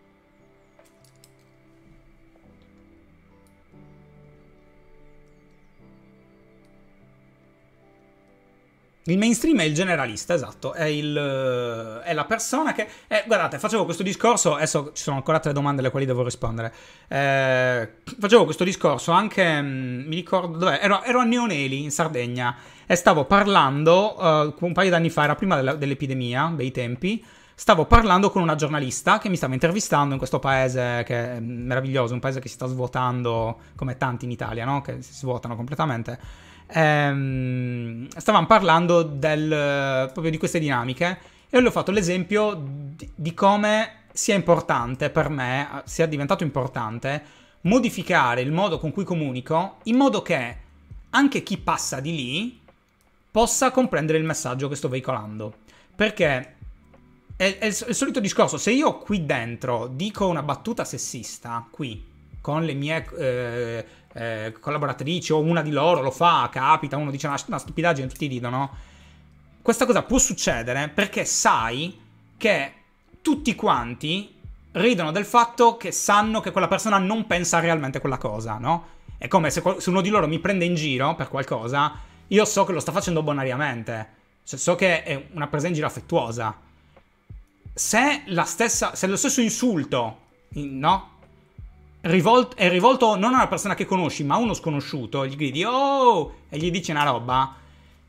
Il mainstream è il generalista, esatto, è, il, è la persona che... Eh, guardate, facevo questo discorso, adesso ci sono ancora tre domande alle quali devo rispondere. Eh, facevo questo discorso anche, mh, mi ricordo, dov'è? Ero, ero a Neoneli, in Sardegna, e stavo parlando, uh, un paio d'anni fa, era prima della, dell'epidemia, bei tempi, stavo parlando con una giornalista che mi stava intervistando in questo paese che è meraviglioso, un paese che si sta svuotando, come tanti in Italia, no? Che si svuotano completamente. Ehm, stavamo parlando del, proprio di queste dinamiche e le ho fatto l'esempio di, di come sia importante per me, sia diventato importante modificare il modo con cui comunico in modo che anche chi passa di lì possa comprendere il messaggio che sto veicolando. Perché è, è il, il solito discorso, se io qui dentro dico una battuta sessista, qui, con le mie... Eh, Eh, collaboratrici o una di loro lo fa, capita, uno dice una, una stupidaggine e tutti ridono, questa cosa può succedere perché sai che tutti quanti ridono del fatto che sanno che quella persona non pensa realmente quella cosa, no? È come se, se uno di loro mi prende in giro per qualcosa, io so che lo sta facendo bonariamente, cioè so che è una presa in giro affettuosa. Se la stessa, se lo stesso insulto, no? Rivolt- è rivolto non a una persona che conosci, ma a uno sconosciuto, gli gridi oh! E gli dici una roba,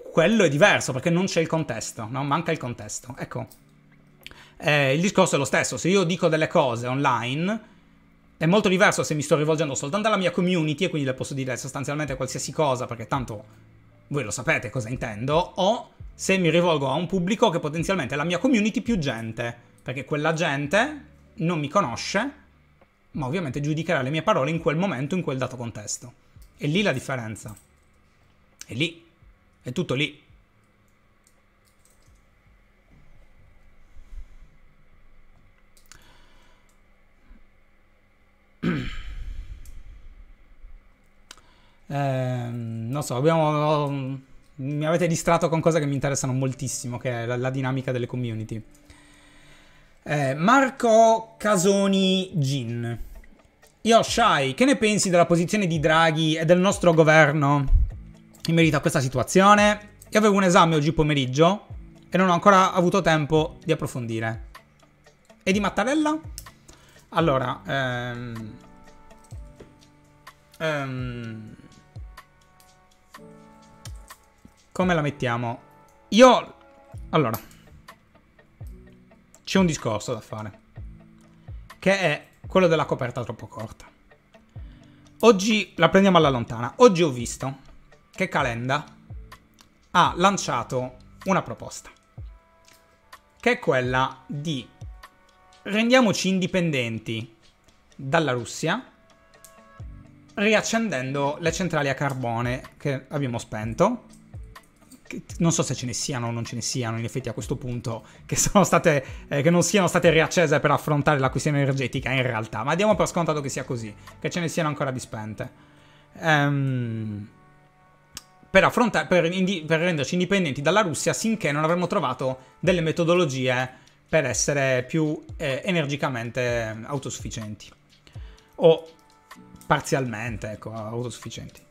quello è diverso perché non c'è il contesto, no? Manca il contesto. Ecco, eh, il discorso è lo stesso. Se io dico delle cose online, è molto diverso se mi sto rivolgendo soltanto alla mia community e quindi le posso dire sostanzialmente qualsiasi cosa perché tanto voi lo sapete cosa intendo, o se mi rivolgo a un pubblico che potenzialmente è la mia community più gente, perché quella gente non mi conosce, ma ovviamente giudicherà le mie parole in quel momento, in quel dato contesto. E lì la differenza. È lì. È tutto lì. Eh, non so, abbiamo... mi avete distratto con cose che mi interessano moltissimo, che è la, la dinamica delle community. Eh, Marco Casoni Gin. Io, Shai, che ne pensi della posizione di Draghi e del nostro governo in merito a questa situazione? Io avevo un esame oggi pomeriggio e non ho ancora avuto tempo di approfondire. E di Mattarella? Allora, ehm... ehm come la mettiamo? Io... Allora, c'è un discorso da fare, che è quello della coperta troppo corta. Oggi la prendiamo alla lontana. Oggi ho visto che Calenda ha lanciato una proposta, che è quella di rendiamoci indipendenti dalla Russia riaccendendo le centrali a carbone che abbiamo spento. Non so se ce ne siano o non ce ne siano in effetti a questo punto che sono state eh, che non siano state riaccese per affrontare la questione energetica in realtà, ma diamo per scontato che sia così, che ce ne siano ancora dispente, ehm, per affrontare per, indi, per renderci indipendenti dalla Russia finché non avremo trovato delle metodologie per essere più eh, energicamente autosufficienti o parzialmente, ecco, autosufficienti.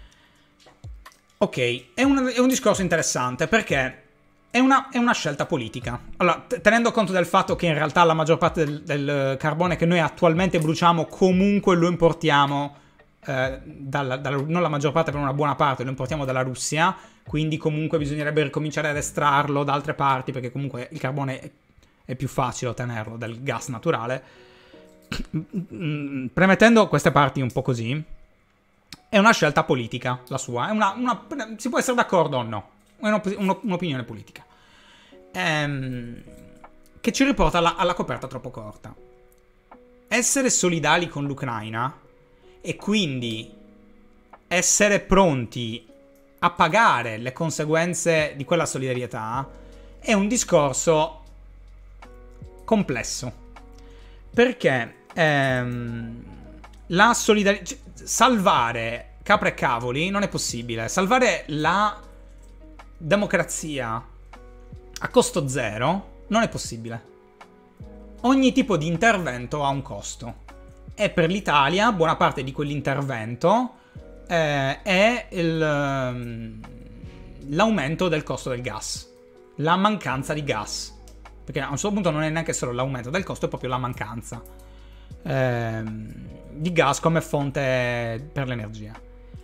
Ok, è un, è un discorso interessante perché è una, è una scelta politica. Allora, tenendo conto del fatto che in realtà la maggior parte del, del carbone che noi attualmente bruciamo comunque lo importiamo, eh, dalla, dalla, non la maggior parte, per una buona parte lo importiamo dalla Russia, quindi comunque bisognerebbe ricominciare ad estrarlo da altre parti perché comunque il carbone è, è più facile ottenerlo del gas naturale. Premettendo queste parti un po' così, è una scelta politica, la sua. È una, una, si può essere d'accordo o no. È un'opinione politica. Ehm, che ci riporta alla, alla coperta troppo corta. Essere solidali con l'Ucraina e quindi essere pronti a pagare le conseguenze di quella solidarietà è un discorso complesso. Perché ehm, la solidarietà... salvare capra e cavoli non è possibile. Salvare la democrazia a costo zero non è possibile. Ogni tipo di intervento ha un costo. E per l'Italia buona parte di quell'intervento eh, è il, l'aumento del costo del gas. La mancanza di gas. Perché a un certo punto non è neanche solo l'aumento del costo, è proprio la mancanza eh, di gas come fonte per l'energia.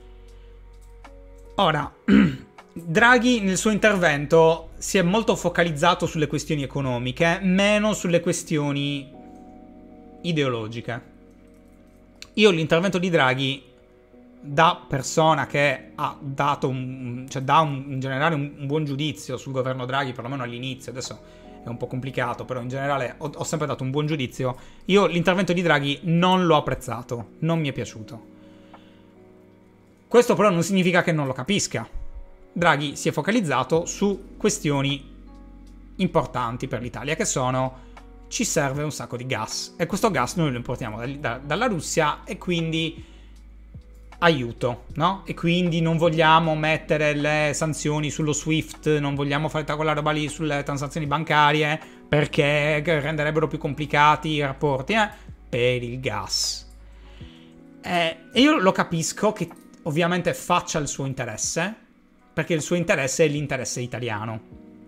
Ora, Draghi nel suo intervento si è molto focalizzato sulle questioni economiche, meno sulle questioni ideologiche. Io l'intervento di Draghi, da persona che ha dato un, cioè dà un, in generale un, un buon giudizio sul governo Draghi, perlomeno all'inizio, adesso è un po' complicato, però in generale ho, ho sempre dato un buon giudizio. Io l'intervento di Draghi non l'ho apprezzato, non mi è piaciuto. Questo però non significa che non lo capisca. Draghi si è focalizzato su questioni importanti per l'Italia, che sono: ci serve un sacco di gas e questo gas noi lo importiamo da, da, dalla Russia e quindi aiuto, no? E quindi non vogliamo mettere le sanzioni sullo SWIFT, non vogliamo fare quella roba lì sulle transazioni bancarie perché renderebbero più complicati i rapporti, eh? Per il gas. Eh, e io lo capisco che ovviamente faccia il suo interesse, perché il suo interesse è l'interesse italiano.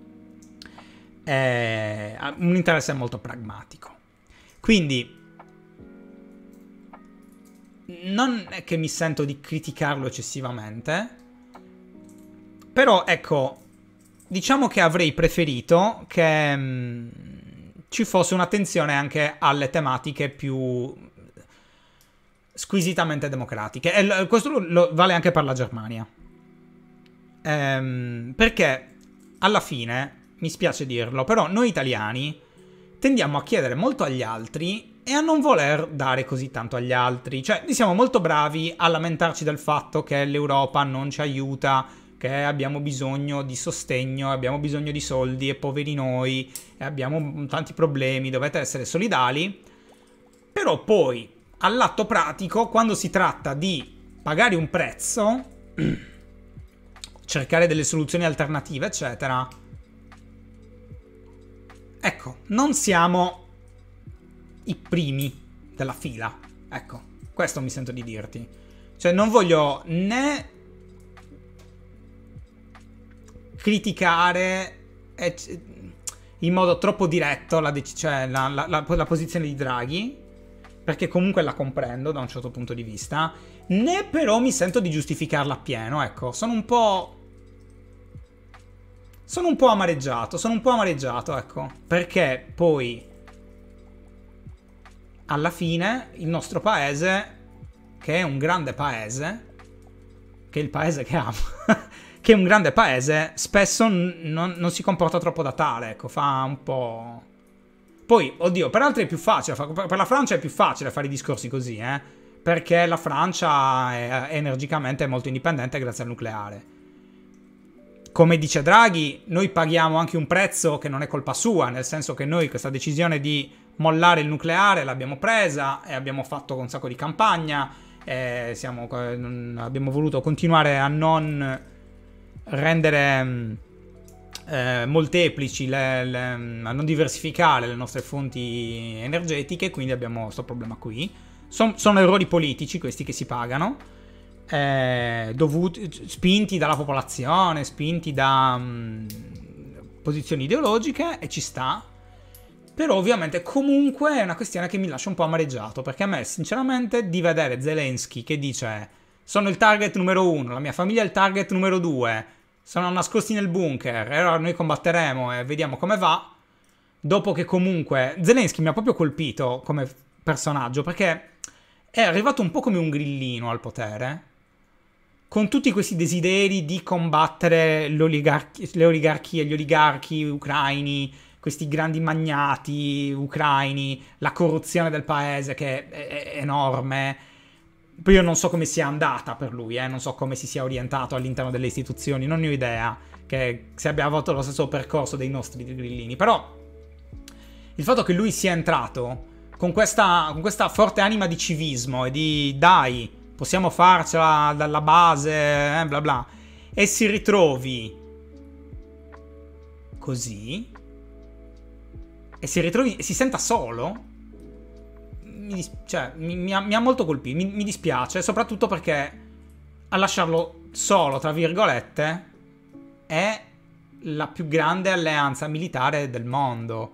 È un interesse molto pragmatico. Quindi non è che mi sento di criticarlo eccessivamente, Però, ecco, diciamo che avrei preferito che mh, ci fosse un'attenzione anche alle tematiche più squisitamente democratiche. E questo lo, vale anche per la Germania. Ehm, perché, alla fine, mi spiace dirlo, però noi italiani tendiamo a chiedere molto agli altri e a non voler dare così tanto agli altri. Cioè, noi siamo molto bravi a lamentarci del fatto che l'Europa non ci aiuta, che abbiamo bisogno di sostegno, abbiamo bisogno di soldi e poveri noi, e abbiamo tanti problemi, dovete essere solidali. Però poi, all'atto pratico, quando si tratta di pagare un prezzo, cercare delle soluzioni alternative, eccetera, ecco, non siamo i primi della fila. Ecco, questo mi sento di dirti. Cioè, non voglio né criticare in modo troppo diretto la, cioè la, la, la, la posizione di Draghi, perché comunque la comprendo da un certo punto di vista, né però mi sento di giustificarla appieno. Ecco, sono un po'... Sono un po' amareggiato, sono un po' amareggiato, ecco, perché poi alla fine il nostro paese, che è un grande paese, che è il paese che amo, che è un grande paese, spesso non, non si comporta troppo da tale, ecco, fa un po'... Poi, oddio, per altri è più facile, per la Francia è più facile fare i discorsi così, eh, perché la Francia è, è energicamente molto indipendente grazie al nucleare. Come dice Draghi, noi paghiamo anche un prezzo che non è colpa sua, nel senso che noi questa decisione di mollare il nucleare l'abbiamo presa e abbiamo fatto un sacco di campagna, e siamo, abbiamo voluto continuare a non rendere eh, molteplici, le, le, a non diversificare le nostre fonti energetiche, quindi abbiamo questo problema qui. Son, sono errori politici questi che si pagano. Eh, dovuti, spinti dalla popolazione, spinti da mh, posizioni ideologiche, e ci sta. Però ovviamente comunque è una questione che mi lascia un po' amareggiato, perché a me sinceramente di vedere Zelensky che dice sono il target numero uno, la mia famiglia è il target numero due, sono nascosti nel bunker e allora noi combatteremo e vediamo come va, dopo che comunque Zelensky mi ha proprio colpito come personaggio, perché è arrivato un po' come un grillino al potere, con tutti questi desideri di combattere le oligarchie, gli oligarchi ucraini, questi grandi magnati ucraini, la corruzione del paese che è, è enorme. Poi io non so come sia andata per lui, eh? Non so come si sia orientato all'interno delle istituzioni, non ne ho idea, che se abbia avuto lo stesso percorso dei nostri grillini. Però il fatto che lui sia entrato con questa, con questa forte anima di civismo e di dai, possiamo farcela dalla base, eh, bla bla, e si ritrovi così, e si ritrovi e si senta solo, mi, dis- cioè, mi, mi, ha, mi ha molto colpito, mi, mi dispiace, soprattutto perché a lasciarlo solo, tra virgolette, è la più grande alleanza militare del mondo.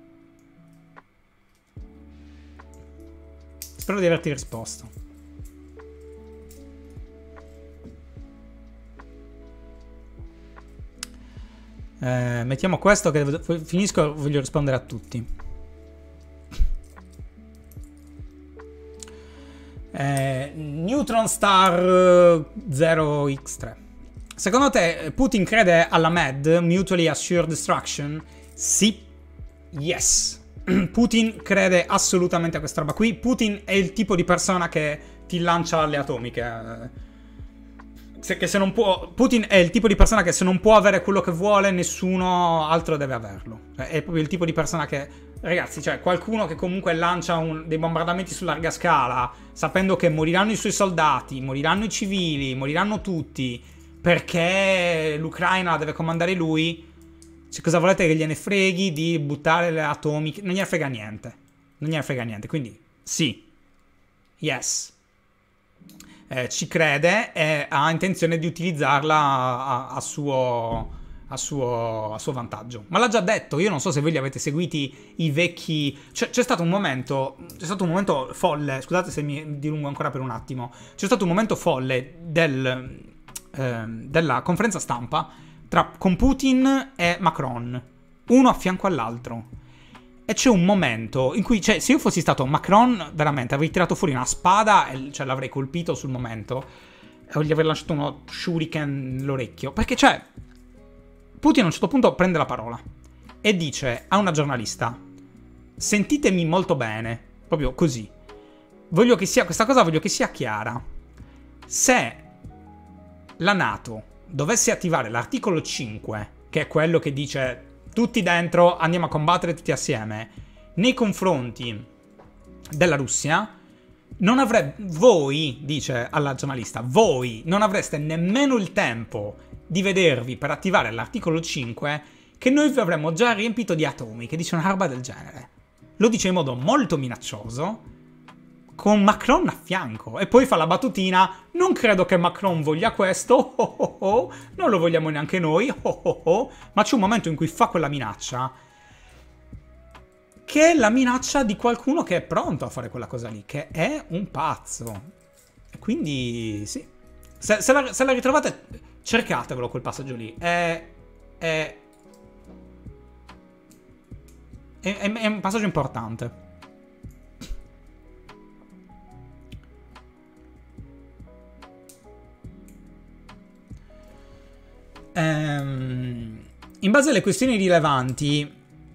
Spero di averti risposto. Eh, mettiamo questo che finisco, voglio rispondere a tutti. Eh, Neutron Star zero x tre. Secondo te Putin crede alla M A D, Mutually Assured Destruction? Sì. Yes. Putin crede assolutamente a questa roba qui. Putin è il tipo di persona che ti lancia le atomiche. Se, che se non può, Putin è il tipo di persona che se non può avere quello che vuole, nessuno altro deve averlo. Cioè, è proprio il tipo di persona che, ragazzi, cioè qualcuno che comunque lancia un, dei bombardamenti su larga scala, sapendo che moriranno i suoi soldati, moriranno i civili, moriranno tutti, perché l'Ucraina deve comandare lui. Cioè, cosa volete che gliene freghi di buttare le atomiche? Non gliene frega niente. Non gliene frega niente. Quindi, sì. Yes. Eh, ci crede e ha intenzione di utilizzarla a, a, a, suo, a, suo, a suo vantaggio. Ma l'ha già detto, io non so se voi li avete seguiti i vecchi... C'è, c'è stato un momento, c'è stato un momento folle, scusate se mi dilungo ancora per un attimo, c'è stato un momento folle del, ehm, della conferenza stampa tra, con Putin e Macron, uno a fianco all'altro. E c'è un momento in cui, cioè, se io fossi stato Macron, veramente avrei tirato fuori una spada e cioè, l'avrei colpito sul momento e gli avrei lanciato uno shuriken nell'orecchio. Perché, cioè, Putin a un certo punto prende la parola e dice a una giornalista: sentitemi molto bene, proprio così. Voglio che sia, questa cosa voglio che sia chiara. Se la NATO dovesse attivare l'articolo cinque, che è quello che dice tutti dentro, andiamo a combattere tutti assieme, nei confronti della Russia, non avrebbe, voi, dice alla giornalista, voi non avreste nemmeno il tempo di vedervi per attivare l'articolo cinque, che noi vi avremmo già riempito di atomi, che dice una roba del genere. Lo dice in modo molto minaccioso, con Macron a fianco, e poi fa la battutina: non credo che Macron voglia questo, oh oh oh, non lo vogliamo neanche noi, oh oh oh. Ma c'è un momento in cui fa quella minaccia, che è la minaccia di qualcuno che è pronto a fare quella cosa lì, che è un pazzo. E quindi, sì. Se, se, la, se la ritrovate, cercatevelo quel passaggio lì. È, è, è, è un passaggio importante. Ehm, in base alle questioni rilevanti,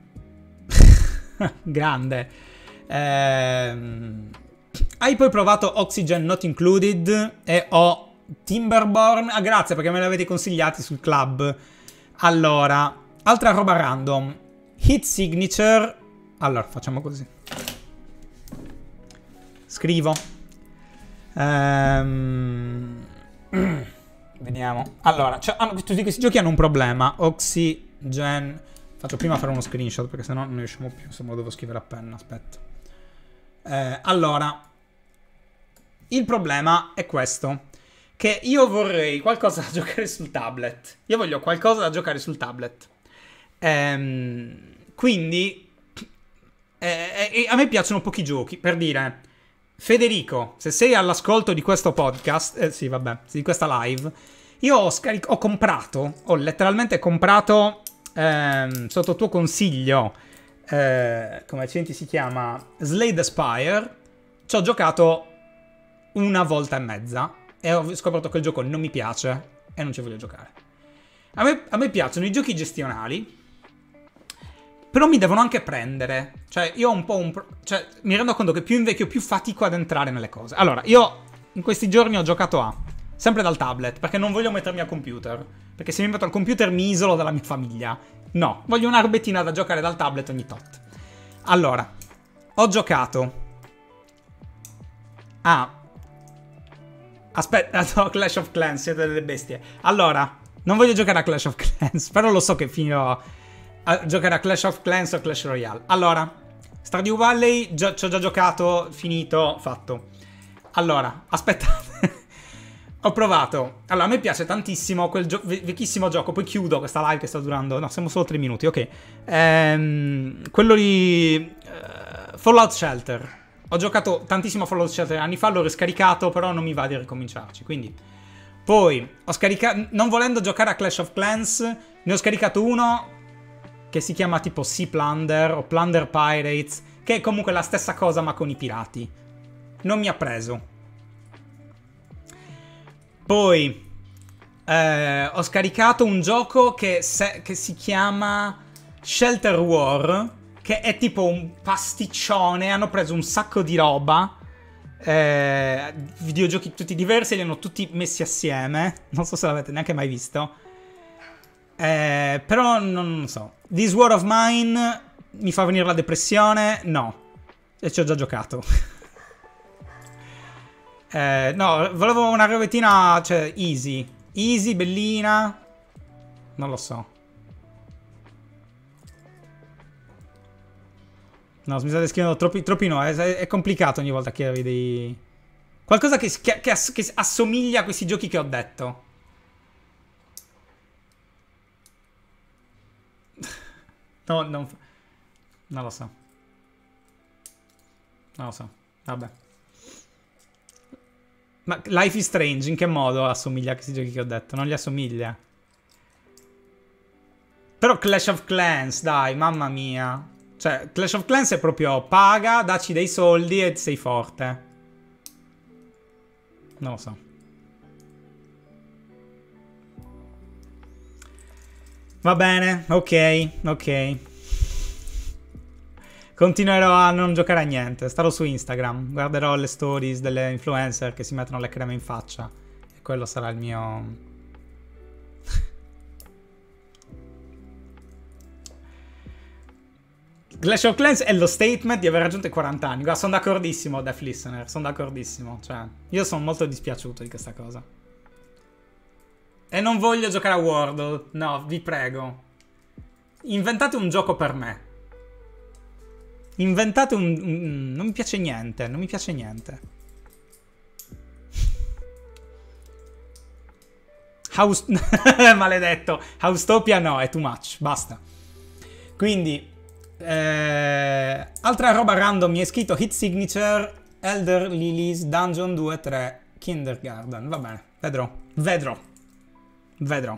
grande, ehm, hai poi provato Oxygen Not Included e ho Timberborn? Ah, grazie, perché me l'avete consigliati sul club. Allora, altra roba random, Hit Signature. Allora, facciamo così, scrivo ehm... vediamo. Allora, cioè, tutti questi giochi hanno un problema. Oxygen. Faccio prima fare uno screenshot perché sennò non riusciamo più. Se me lo devo scrivere a penna. Aspetta. Eh, allora, il problema è questo: che io vorrei qualcosa da giocare sul tablet. Io voglio qualcosa da giocare sul tablet. Ehm, quindi, eh, eh, a me piacciono pochi giochi. Per dire, Federico, se sei all'ascolto di questo podcast, eh, sì, vabbè, di questa live, io ho, scaric- ho comprato, ho letteralmente comprato, ehm, sotto tuo consiglio, eh, come accenti si chiama, Slay the Spire. Ci ho giocato una volta e mezza e ho scoperto che il gioco non mi piace e non ci voglio giocare. A me, a me piacciono i giochi gestionali, però mi devono anche prendere. Cioè, io ho un po' un... Pro- cioè, mi rendo conto che più invecchio, più fatico ad entrare nelle cose. Allora, io in questi giorni ho giocato a... sempre dal tablet, perché non voglio mettermi al computer. Perché se mi metto al computer mi isolo dalla mia famiglia. No, voglio una robettina da giocare dal tablet ogni tot. Allora, ho giocato a... Aspetta, no, Clash of Clans, siete delle bestie. Allora, non voglio giocare a Clash of Clans, però lo so che finirò a giocare a Clash of Clans o Clash Royale. Allora, Stardew Valley ci ho già giocato, finito, fatto. Allora, aspettate. Ho provato. Allora, a me piace tantissimo quel gio- vecchissimo gioco. Poi chiudo questa live che sta durando... No, siamo solo tre minuti, ok. Ehm, quello di... Uh, Fallout Shelter. Ho giocato tantissimo a Fallout Shelter anni fa, l'ho riscaricato, però non mi va di ricominciarci, quindi... Poi, ho scaricato... Non volendo giocare a Clash of Clans, ne ho scaricato uno che si chiama tipo Sea Plunder o Plunder Pirates, che è comunque la stessa cosa ma con i pirati. Non mi ha preso. Poi eh, ho scaricato un gioco che, se, che si chiama Shelter War, che è tipo un pasticcione. Hanno preso un sacco di roba, eh, videogiochi tutti diversi, li hanno tutti messi assieme. Non so se l'avete neanche mai visto. Eh, però non so. This War of Mine mi fa venire la depressione? No. E ci ho già giocato. eh, no, volevo una rovettina, cioè, easy. Easy, bellina. Non lo so. No, mi state scrivendo troppi, troppi no. È, è complicato ogni volta che dei... Qualcosa che, che, che, ass- che assomiglia a questi giochi che ho detto. No, non, non lo so. Non lo so. Vabbè. Ma Life is Strange in che modo assomiglia a questi giochi che ho detto? Non gli assomiglia. Però Clash of Clans, dai, mamma mia. Cioè, Clash of Clans è proprio paga, dacci dei soldi e sei forte. Non lo so. Va bene, ok, ok. Continuerò a non giocare a niente. Starò su Instagram. Guarderò le stories delle influencer che si mettono le creme in faccia. E quello sarà il mio... Clash of Clans è lo statement di aver raggiunto i quaranta anni. Guarda, sono d'accordissimo, Def Listener. Sono d'accordissimo. Cioè, io sono molto dispiaciuto di questa cosa. E non voglio giocare a Wordle. No, vi prego. Inventate un gioco per me. Inventate un, un... Non mi piace niente. Non mi piace niente. House... Maledetto. Housetopia no, è too much. Basta. Quindi... Eh, altra roba random. Mi è scritto Hit Signature, Elder Lilies, Dungeon due tre, Kindergarten. Va bene. Vedrò. Vedrò. Vedrò.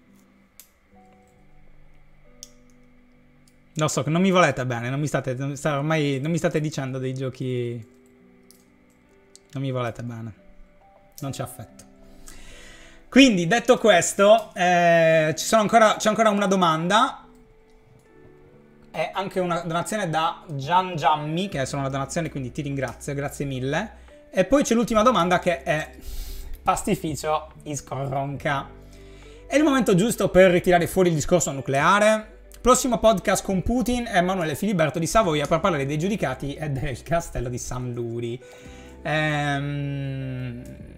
Lo so che non mi volete bene, non mi state, non, ormai non mi state dicendo dei giochi... Non mi volete bene. Non c'è affetto. Quindi, detto questo, eh, ci sono ancora, c'è ancora una domanda. È anche una donazione da Gian Giammi, che sono una donazione, quindi ti ringrazio, grazie mille. E poi c'è l'ultima domanda che è... Pastificio Iscorronca. È il momento giusto per ritirare fuori il discorso nucleare? Prossimo podcast con Putin e Emanuele Filiberto di Savoia per parlare dei giudicati e del castello di San Luri. Ehm,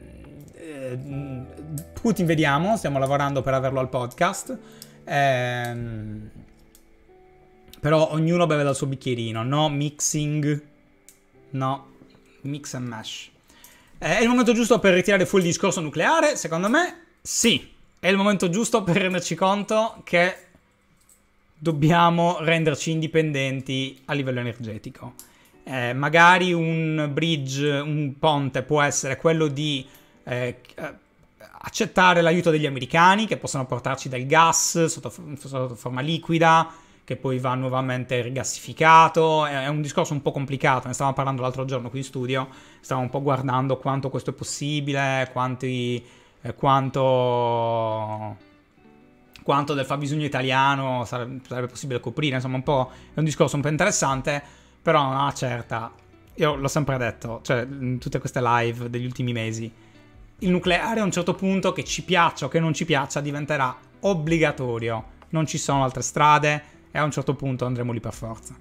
Putin vediamo, stiamo lavorando per averlo al podcast. Ehm, però ognuno beve dal suo bicchierino, no mixing, no mix and mash. È il momento giusto per ritirare fuori il discorso nucleare? Secondo me sì. È il momento giusto per renderci conto che dobbiamo renderci indipendenti a livello energetico. Eh, magari un bridge, un ponte può essere quello di eh, accettare l'aiuto degli americani, che possono portarci del gas sotto, sotto forma liquida, che poi va nuovamente rigassificato. È un discorso un po' complicato, ne stavamo parlando l'altro giorno qui in studio, stavamo un po' guardando quanto questo è possibile, quanti, eh, quanto... quanto del fabbisogno italiano sarebbe, sarebbe possibile coprire, insomma un po' è un discorso un po' interessante, però a una certa, io l'ho sempre detto, cioè in tutte queste live degli ultimi mesi, il nucleare a un certo punto, che ci piaccia o che non ci piaccia, diventerà obbligatorio, non ci sono altre strade e a un certo punto andremo lì per forza.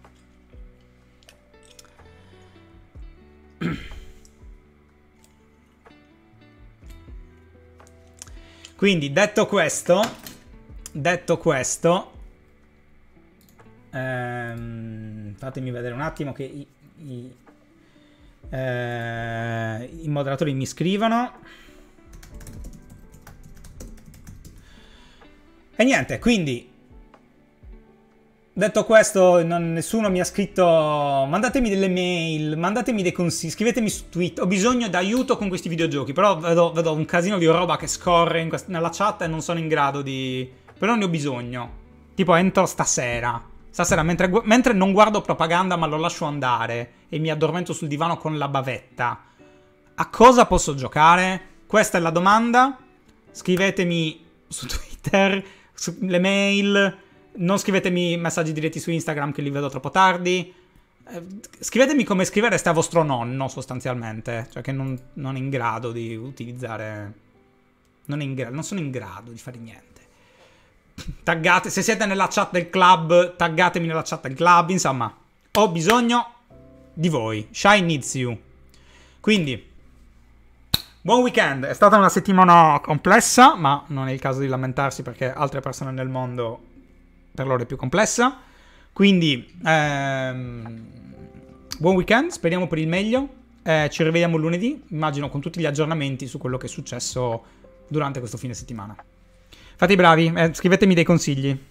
Quindi detto questo, detto questo, ehm, fatemi vedere un attimo che i, i, eh, i moderatori mi scrivono. E niente, quindi, detto questo, non, nessuno mi ha scritto, mandatemi delle mail, mandatemi dei consigli, scrivetemi su Twitter, ho bisogno d'aiuto con questi videogiochi, però vedo, vedo un casino di roba che scorre in quest- nella chat e non sono in grado di... però ne ho bisogno. Tipo entro stasera, stasera mentre, gu- mentre non guardo propaganda ma lo lascio andare e mi addormento sul divano con la bavetta, a cosa posso giocare? Questa è la domanda, scrivetemi su Twitter, sulle mail... Non scrivetemi messaggi diretti su Instagram che li vedo troppo tardi. Eh, scrivetemi come scrivereste a vostro nonno, sostanzialmente. Cioè che non, non è in grado di utilizzare... Non, è in gra- non sono in grado di fare niente. Taggate, se siete nella chat del club, taggatemi nella chat del club. Insomma, ho bisogno di voi. Shine needs you. Quindi, buon weekend. È stata una settimana complessa, ma non è il caso di lamentarsi perché altre persone nel mondo... per loro è più complessa. Quindi ehm, buon weekend, speriamo per il meglio. Eh, ci rivediamo lunedì, immagino, con tutti gli aggiornamenti su quello che è successo durante questo fine settimana. Fate i bravi, eh, scrivetemi dei consigli.